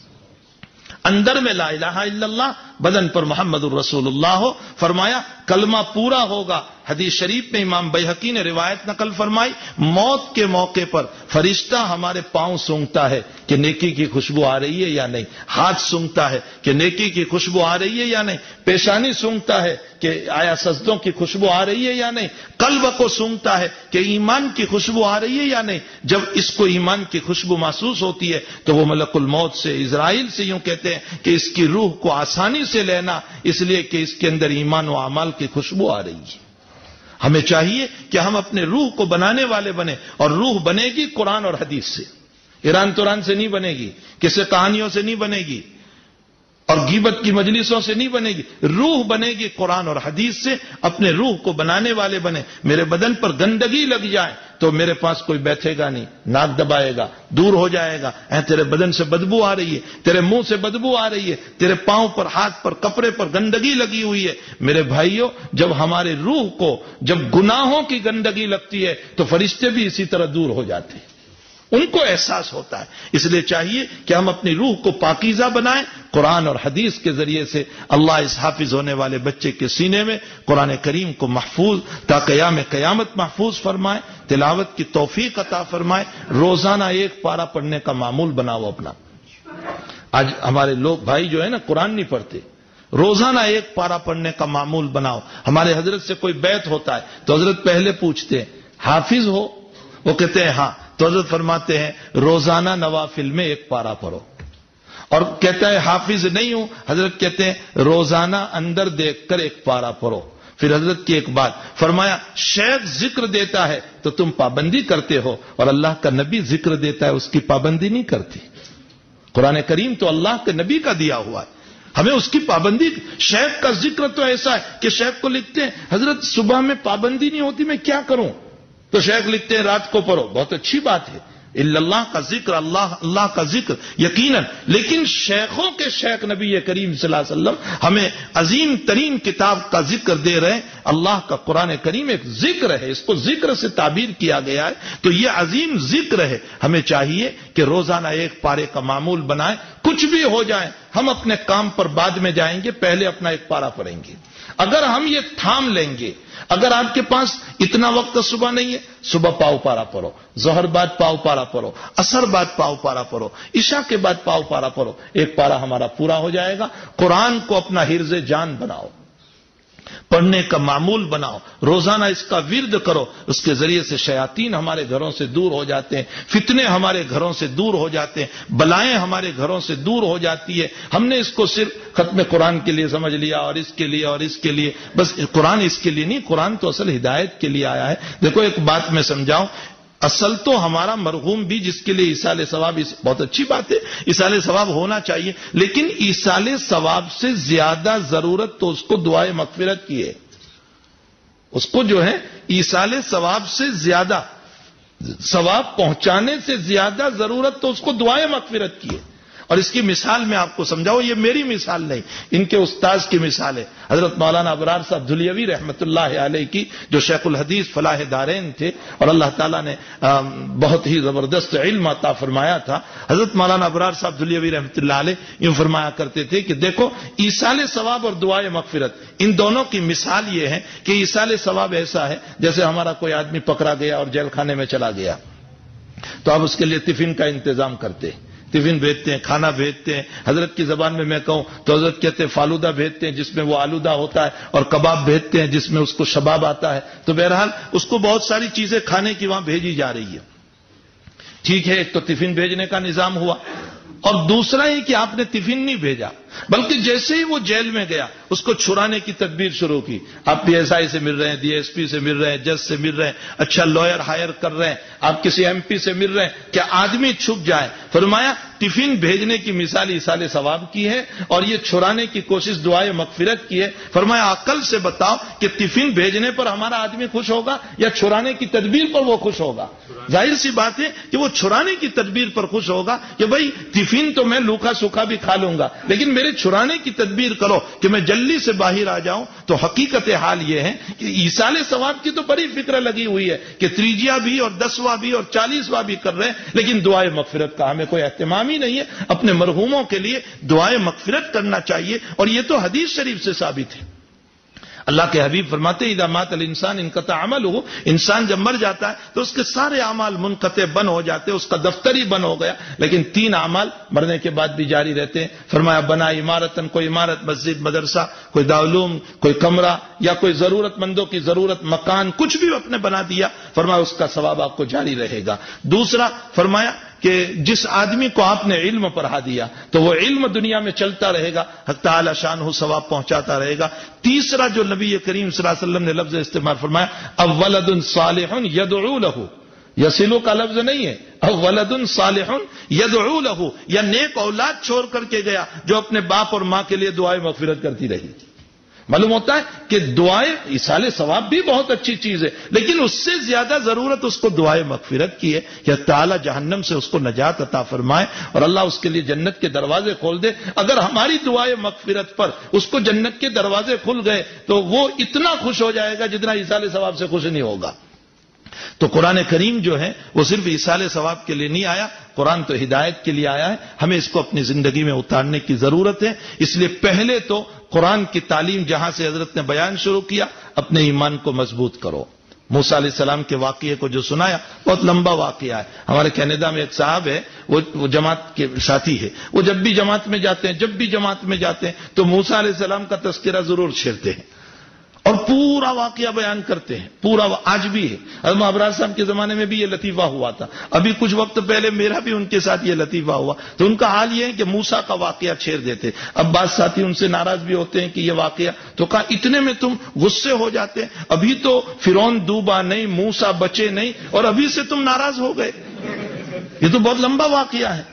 اندر میں لا الہ الا اللہ، بدن پر محمد الرسول اللہ ہو. فرمایا کلمہ پورا ہوگا. حدیث شریف میں امام بیہقی نے روایت نقل فرمائی، موت کے موقع پر فرشتہ ہمارے پاؤں سونگتا ہے کہ نیکی کی خوشبو آ رہی ہے یا نہیں، ہاتھ سونگتا ہے کہ نیکی کی خوشبو آ رہی ہے یا نہیں، پیشانی سونگتا ہے کہ آیا سجدوں کی خوشبو آ رہی ہے یا نہیں، قلب کو سونگتا ہے کہ ایمان کی خوشبو آ رہی ہے یا نہیں. جب اس کو ایمان کی خوشبو محسوس ہوتی ہے تو وہ ملک الموت سے، اسرائیل سے یوں کہتے ہیں کہ اس کی روح کو آسانی سے لینا، اس لیے کہ اس کے اندر ایمان و اعمال کی خوشبو آ رہی ہے. ہمیں چاہیے کہ ہم اپنے روح کو بنانے والے بنے، اور روح بنے گی قرآن اور حدیث سے. ایران توران سے نہیں بنے گی، کسی کہانیوں سے نہیں بنے گی، اور غیبت کی مجلسوں سے نہیں بنے گی. روح بنے گی قرآن اور حدیث سے. اپنے روح کو بنانے والے بنے. میرے بدن پر گندگی لگ جائے تو میرے پاس کوئی بیٹھے گا نہیں، ناک دبائے گا، دور ہو جائے گا. اے تیرے بدن سے بدبو آ رہی ہے، تیرے منہ سے بدبو آ رہی ہے، تیرے پاؤں پر، ہاتھ پر، کپڑے پر گندگی لگی ہوئی ہے. میرے بھائیوں، جب ہمارے روح کو جب گناہوں کی گندگی لگتی ہے تو فرشتے بھی اسی طرح دور ہو جاتے ہیں، ان کو احساس ہوتا ہے. اس لیے چاہیے کہ ہم اپنی روح کو پاکیزہ بنائیں قرآن اور حدیث کے ذریعے سے. اللہ اس حافظ ہونے والے بچے کے سینے میں قرآن کریم کو محفوظ تا قیام قیامت محفوظ فرمائے، تلاوت کی توفیق عطا فرمائے. روزانہ ایک پارہ پڑھنے کا معمول بناؤ اپنا. آج ہمارے لوگ بھائی جو ہے نا قرآن نہیں پڑھتے، روزانہ ایک پارہ پڑھنے کا معمول بناؤ. ہمارے حضرت سے کوئی بیعت ہوتا ہے تو حضرت پہلے پوچھتے ہیں حافظ ہو؟ وہ کہتے ہیں ہاں. تو حضرت فرماتے ہیں روزانہ نوافل میں ایک پارہ پڑھو. اور کہتا ہے حافظ نہیں ہوں، حضرت کہتے ہیں روزانہ اندر دیکھ کر ایک پارہ پڑھو. پھر حضرت کی ایک بات فرمایا، شیخ ذکر دیتا ہے تو تم پابندی کرتے ہو، اور اللہ کا نبی ذکر دیتا ہے اس کی پابندی نہیں کرتی. قرآن کریم تو اللہ کے نبی کا دیا ہوا ہے، ہمیں اس کی پابندی. شیخ کا ذکر تو ایسا ہے کہ شیخ کو لکھتے ہیں حضرت صبح میں پابندی نہیں ہوتی، میں کیا کروں؟ تو شیخ لکھتے ہیں رات کو پڑھو. بہت اچھی بات ہے، الا اللہ کا ذکر، اللہ اللہ کا ذکر یقیناً. لیکن شیخوں کے شیخ نبی کریم صلی اللہ علیہ وسلم ہمیں عظیم ترین کتاب کا ذکر دے رہے ہیں. اللہ کا قرآن کریم ایک ذکر ہے، اس کو ذکر سے تعبیر کیا گیا ہے، تو یہ عظیم ذکر ہے. ہمیں چاہیے کہ روزانہ ایک پارے کا معمول بنائیں. کچھ بھی ہو جائے ہم اپنے کام پر بعد میں جائیں گے، پہلے اپنا ایک پارا پڑھیں گے. اگر ہم یہ تھام لیں گے، اگر آپ کے پاس اتنا وقت صبح نہیں ہے، صبح پاؤ پارا پڑھو، ظہر بعد پاؤ پارا پڑھو، عصر بعد پاؤ پارا پڑھو، عشاء کے بعد پاؤ پارا پڑھو، ایک پارا ہمارا پورا ہو جائے گا. قرآن کو اپنا حرز جان بناؤ، پڑھنے کا معمول بناؤ، روزانہ اس کا ورد کرو. اس کے ذریعے سے شیاطین ہمارے گھروں سے دور ہو جاتے ہیں، فتنے ہمارے گھروں سے دور ہو جاتے ہیں، بلائیں ہمارے گھروں سے دور ہو جاتی ہے. ہم نے اس کو صرف ختم قرآن کے لیے سمجھ لیا اور اس کے لیے اور اس کے لیے، بس قرآن اس کے لیے نہیں، قرآن تو اصل ہدایت کے لیے آیا ہے. دیکھو ایک بات میں سمجھاؤں، اصل تو ہمارا مرحوم بھی جس کے لیے ایصال ثواب، بہت اچھی بات ہے، ایصال ثواب ہونا چاہیے، لیکن ایصال ثواب سے زیادہ ضرورت تو اس کو دعائے مغفرت کی ہے. اس کو جو ہے ایصال ثواب سے زیادہ، ثواب پہنچانے سے زیادہ ضرورت تو اس کو دعائے مغفرت کی ہے. اور اس کی مثال میں آپ کو سمجھاؤں، یہ میری مثال نہیں، ان کے استاذ کی مثال ہے، حضرت مولانا ابرار صاحب دھلیوی رحمۃ اللہ علیہ کی، جو شیخ الحدیث فلاح دارین تھے اور اللہ تعالیٰ نے بہت ہی زبردست علم عطا فرمایا تھا. حضرت مولانا ابرار صاحب دھلیوی رحمۃ اللہ علیہ یوں فرمایا کرتے تھے کہ دیکھو ایصال ثواب اور دعائے مغفرت، ان دونوں کی مثال یہ ہے کہ ایصال ثواب ایسا ہے جیسے ہمارا کوئی آدمی پکڑا گیا اور جیل خانے میں چلا گیا، تو آپ اس کے لیے ٹفن کا انتظام کرتے ہیں، ٹفن بھیجتے ہیں، کھانا بھیجتے ہیں. حضرت کی زبان میں میں کہوں تو حضرت کہتے ہیں فالودہ بھیجتے ہیں جس میں وہ آلودہ ہوتا ہے، اور کباب بھیجتے ہیں جس میں اس کو شباب آتا ہے. تو بہرحال اس کو بہت ساری چیزیں کھانے کی وہاں بھیجی جا رہی ہے. ٹھیک ہے، ایک تو ٹفن بھیجنے کا نظام ہوا، اور دوسرا یہ کہ آپ نے ٹفن نہیں بھیجا، بلکہ جیسے ہی وہ جیل میں گیا اس کو چھڑانے کی تدبیر شروع کی. آپ پی ایس آئی سے مل رہے ہیں، ڈی ایس پی سے مل رہے ہیں، جج سے مل رہے ہیں، اچھا لوئر ہائر کر رہے ہیں، آپ کسی ایم پی سے مل رہے ہیں کہ آدمی چھپ جائے. فرمایا ٹفن بھیجنے کی مثال ایصال ثواب کی ہے اور یہ چھڑانے کی کوشش دعائے مغفرت کی ہے. فرمایا عقل سے بتاؤ کہ ٹفن بھیجنے پر ہمارا آدمی خوش ہوگا یا چھڑانے کی تدبیر پر وہ خوش ہوگا؟ ظاہر سی بات ہے کہ وہ چھڑانے کی تدبیر پر خوش ہوگا کہ بھائی ٹفن تو میں لوکھا سوکھا بھی کھا لوں گا، لیکن میرے چھڑانے کی تدبیر کرو کہ میں جلدی سے باہر آ جاؤں. تو حقیقت حال یہ ہے کہ ایصال ثواب کی تو بڑی فکر لگی ہوئی ہے کہ تریجیا بھی اور دسواں بھی اور چالیسواں بھی کر رہے ہیں، لیکن دعائے مغفرت کا ہمیں کوئی اہتمام ہی نہیں ہے. اپنے مرحوموں کے لیے دعائے مغفرت کرنا چاہیے، اور یہ تو حدیث شریف سے ثابت ہے. اللہ کے حبیب فرماتے ہیں اذا مات الانسان انقطع عمله، انسان جب مر جاتا ہے تو اس کے سارے اعمال منقطع بند ہو جاتے ہیں، اس کا دفتر ہی بند ہو گیا، لیکن تین اعمال مرنے کے بعد بھی جاری رہتے ہیں. فرمایا بنا عمارتن، کوئی عمارت، مسجد، مدرسہ، کوئی دارالعلوم، کوئی کمرہ، یا کوئی ضرورت مندوں کی ضرورت، مکان، کچھ بھی اپنے بنا دیا، فرمایا اس کا ثواب آپ کو جاری رہے گا. دوسرا فرمایا کہ جس آدمی کو آپ نے علم پڑھا دیا تو وہ علم دنیا میں چلتا رہے گا، حق تعالی شانہ ثواب پہنچاتا رہے گا. تیسرا جو نبی کریم صلی اللہ علیہ وسلم نے لفظ استعمال فرمایا، اولد صالح یدعو له، یسلو کا لفظ نہیں ہے، اولد صالح یدعو له، یا نیک اولاد چھوڑ کر کے گیا جو اپنے باپ اور ماں کے لیے دعائیں مغفرت کرتی رہی. معلوم ہوتا ہے کہ دعائیں ایصال ثواب بھی بہت اچھی چیز ہے، لیکن اس سے زیادہ ضرورت اس کو دعائیں مغفرت کی ہے کہ تعالیٰ جہنم سے اس کو نجات عطا فرمائے اور اللہ اس کے لیے جنت کے دروازے کھول دے. اگر ہماری دعائیں مغفرت پر اس کو جنت کے دروازے کھل گئے تو وہ اتنا خوش ہو جائے گا جتنا ایصال ثواب سے خوش نہیں ہوگا. تو قرآن کریم جو ہے وہ صرف ایصال ثواب کے لیے نہیں آیا، قرآن تو ہدایت کے لیے آیا ہے. ہمیں اس کو اپنی زندگی میں اتارنے کی ضرورت ہے. اس لیے پہلے تو قرآن کی تعلیم جہاں سے حضرت نے بیان شروع کیا، اپنے ایمان کو مضبوط کرو. موسیٰ علیہ السلام کے واقعے کو جو سنایا بہت لمبا واقعہ ہے. ہمارے کینیڈا میں ایک صاحب ہے، وہ جماعت کے ساتھی ہے، وہ جب بھی جماعت میں جاتے ہیں جب بھی جماعت میں جاتے ہیں تو موسیٰ علیہ السلام کا تذکرہ ضرور چھیڑتے ہیں اور پورا واقعہ بیان کرتے ہیں. پورا آج بھی ہے. حضرت ابرار صاحب کے زمانے میں بھی یہ لطیفہ ہوا تھا، ابھی کچھ وقت پہلے میرا بھی ان کے ساتھ یہ لطیفہ ہوا. تو ان کا حال یہ ہے کہ موسیٰ کا واقعہ چھیڑ دیتے. اب بعض ساتھی ان سے ناراض بھی ہوتے ہیں کہ یہ واقعہ، تو کہا اتنے میں تم غصے ہو جاتے ہیں؟ ابھی تو فرعون ڈوبا نہیں، موسیٰ بچے نہیں، اور ابھی سے تم ناراض ہو گئے؟ یہ تو بہت لمبا واقعہ ہے.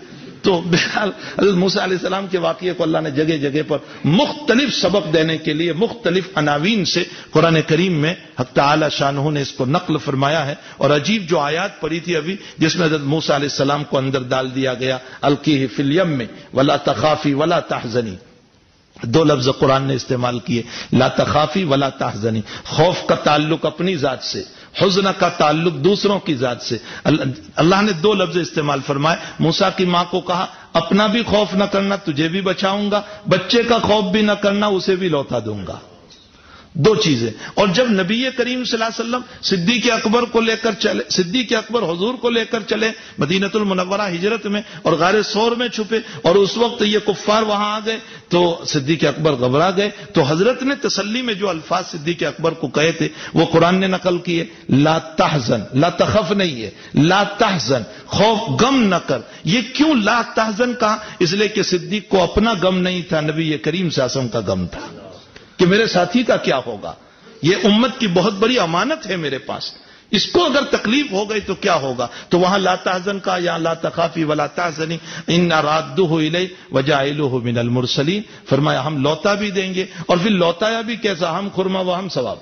تو بہرحال حضرت موسیٰ علیہ السلام کے واقعے کو اللہ نے جگہ جگہ پر مختلف سبق دینے کے لیے مختلف عناوین سے قرآن کریم میں حق تعالی شانہ نے اس کو نقل فرمایا ہے. اور عجیب جو آیات پڑھی تھی ابھی جس میں حضرت موسیٰ علیہ السلام کو اندر ڈال دیا گیا، القیہ فی الیم میں ولا تخافی ولا تحزنی، دو لفظ قرآن نے استعمال کیے، لا تخافی ولا تحزنی، خوف کا تعلق اپنی ذات سے، حزن کا تعلق دوسروں کی ذات سے. اللہ نے دو لفظ استعمال فرمائے. موسیٰ کی ماں کو کہا اپنا بھی خوف نہ کرنا، تجھے بھی بچاؤں گا، بچے کا خوف بھی نہ کرنا، اسے بھی لوٹا دوں گا. دو چیزیں. اور جب نبی کریم صلی اللہ علیہ وسلم صدیق اکبر کو لے کر چلے، صدیق اکبر حضور کو لے کر چلے مدینہ المنورہ ہجرت میں اور غار ثور میں چھپے، اور اس وقت یہ کفار وہاں آ گئے تو صدیق اکبر گھبرا گئے. تو حضرت نے تسلی میں جو الفاظ صدیق اکبر کو کہے تھے وہ قرآن نے نقل کیے. لا تحزن، لا تخف نہیں ہے، لا تحزن، خوف غم نہ کر. یہ کیوں لا تحزن کہا؟ اس لیے کہ صدیق کو اپنا غم نہیں تھا، نبی کریم صلی اللہ علیہ وسلم کا غم تھا کہ میرے ساتھی کا کیا ہوگا. یہ امت کی بہت بڑی امانت ہے میرے پاس، اس کو اگر تکلیف ہو گئی تو کیا ہوگا. تو وہاں لا تحزن کا یا لا تخافی ولا تحزنی ان رادوہ الی وجاعلوہ من المرسلین. فرمایا ہم لوٹا بھی دیں گے، اور پھر لوٹایا بھی کیسا؟ ہم خرما و ہم ثواب.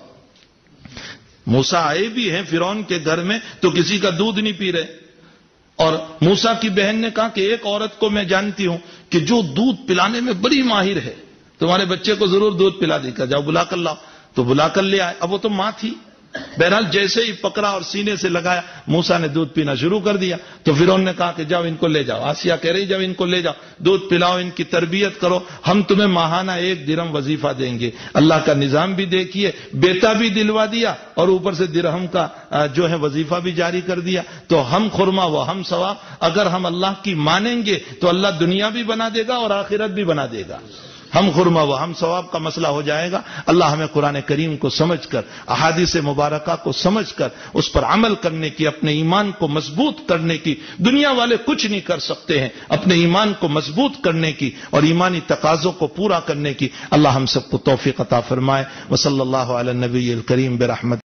موسیٰ آئے بھی ہیں فرعون کے گھر میں تو کسی کا دودھ نہیں پی رہے، اور موسیٰ کی بہن نے کہا کہ ایک عورت کو میں جانتی ہوں کہ جو دودھ پلانے میں بڑی ماہر ہے، تمہارے بچے کو ضرور دودھ پلا دے کر جاؤ، بلا کر لاؤ. تو بلا کر لے آئے. اب وہ تو ماں تھی. بہرحال جیسے ہی پکڑا اور سینے سے لگایا، موسیٰ نے دودھ پینا شروع کر دیا. تو فرعون نے کہا کہ جاؤ ان کو لے جاؤ. آسیہ کہہ رہی جاؤ ان کو لے جاؤ، دودھ پلاؤ، ان کی تربیت کرو، ہم تمہیں ماہانہ ایک درہم وظیفہ دیں گے. اللہ کا نظام بھی دیکھیے، بیٹا بھی دلوا دیا اور اوپر سے درہم کا جو ہے وظیفہ بھی جاری کر دیا. تو ہم خرما و ہم ثواب. اگر ہم اللہ کی مانیں گے تو اللہ دنیا بھی بنا دے گا اور آخرت بھی بنا دے گا. ہم خرما و ہم ثواب کا مسئلہ ہو جائے گا. اللہ ہمیں قرآن کریم کو سمجھ کر، احادیث مبارکہ کو سمجھ کر اس پر عمل کرنے کی، اپنے ایمان کو مضبوط کرنے کی، دنیا والے کچھ نہیں کر سکتے ہیں، اپنے ایمان کو مضبوط کرنے کی اور ایمانی تقاضوں کو پورا کرنے کی اللہ ہم سب کو توفیق عطا فرمائے. وصلی اللہ علی النبی الکریم برحمت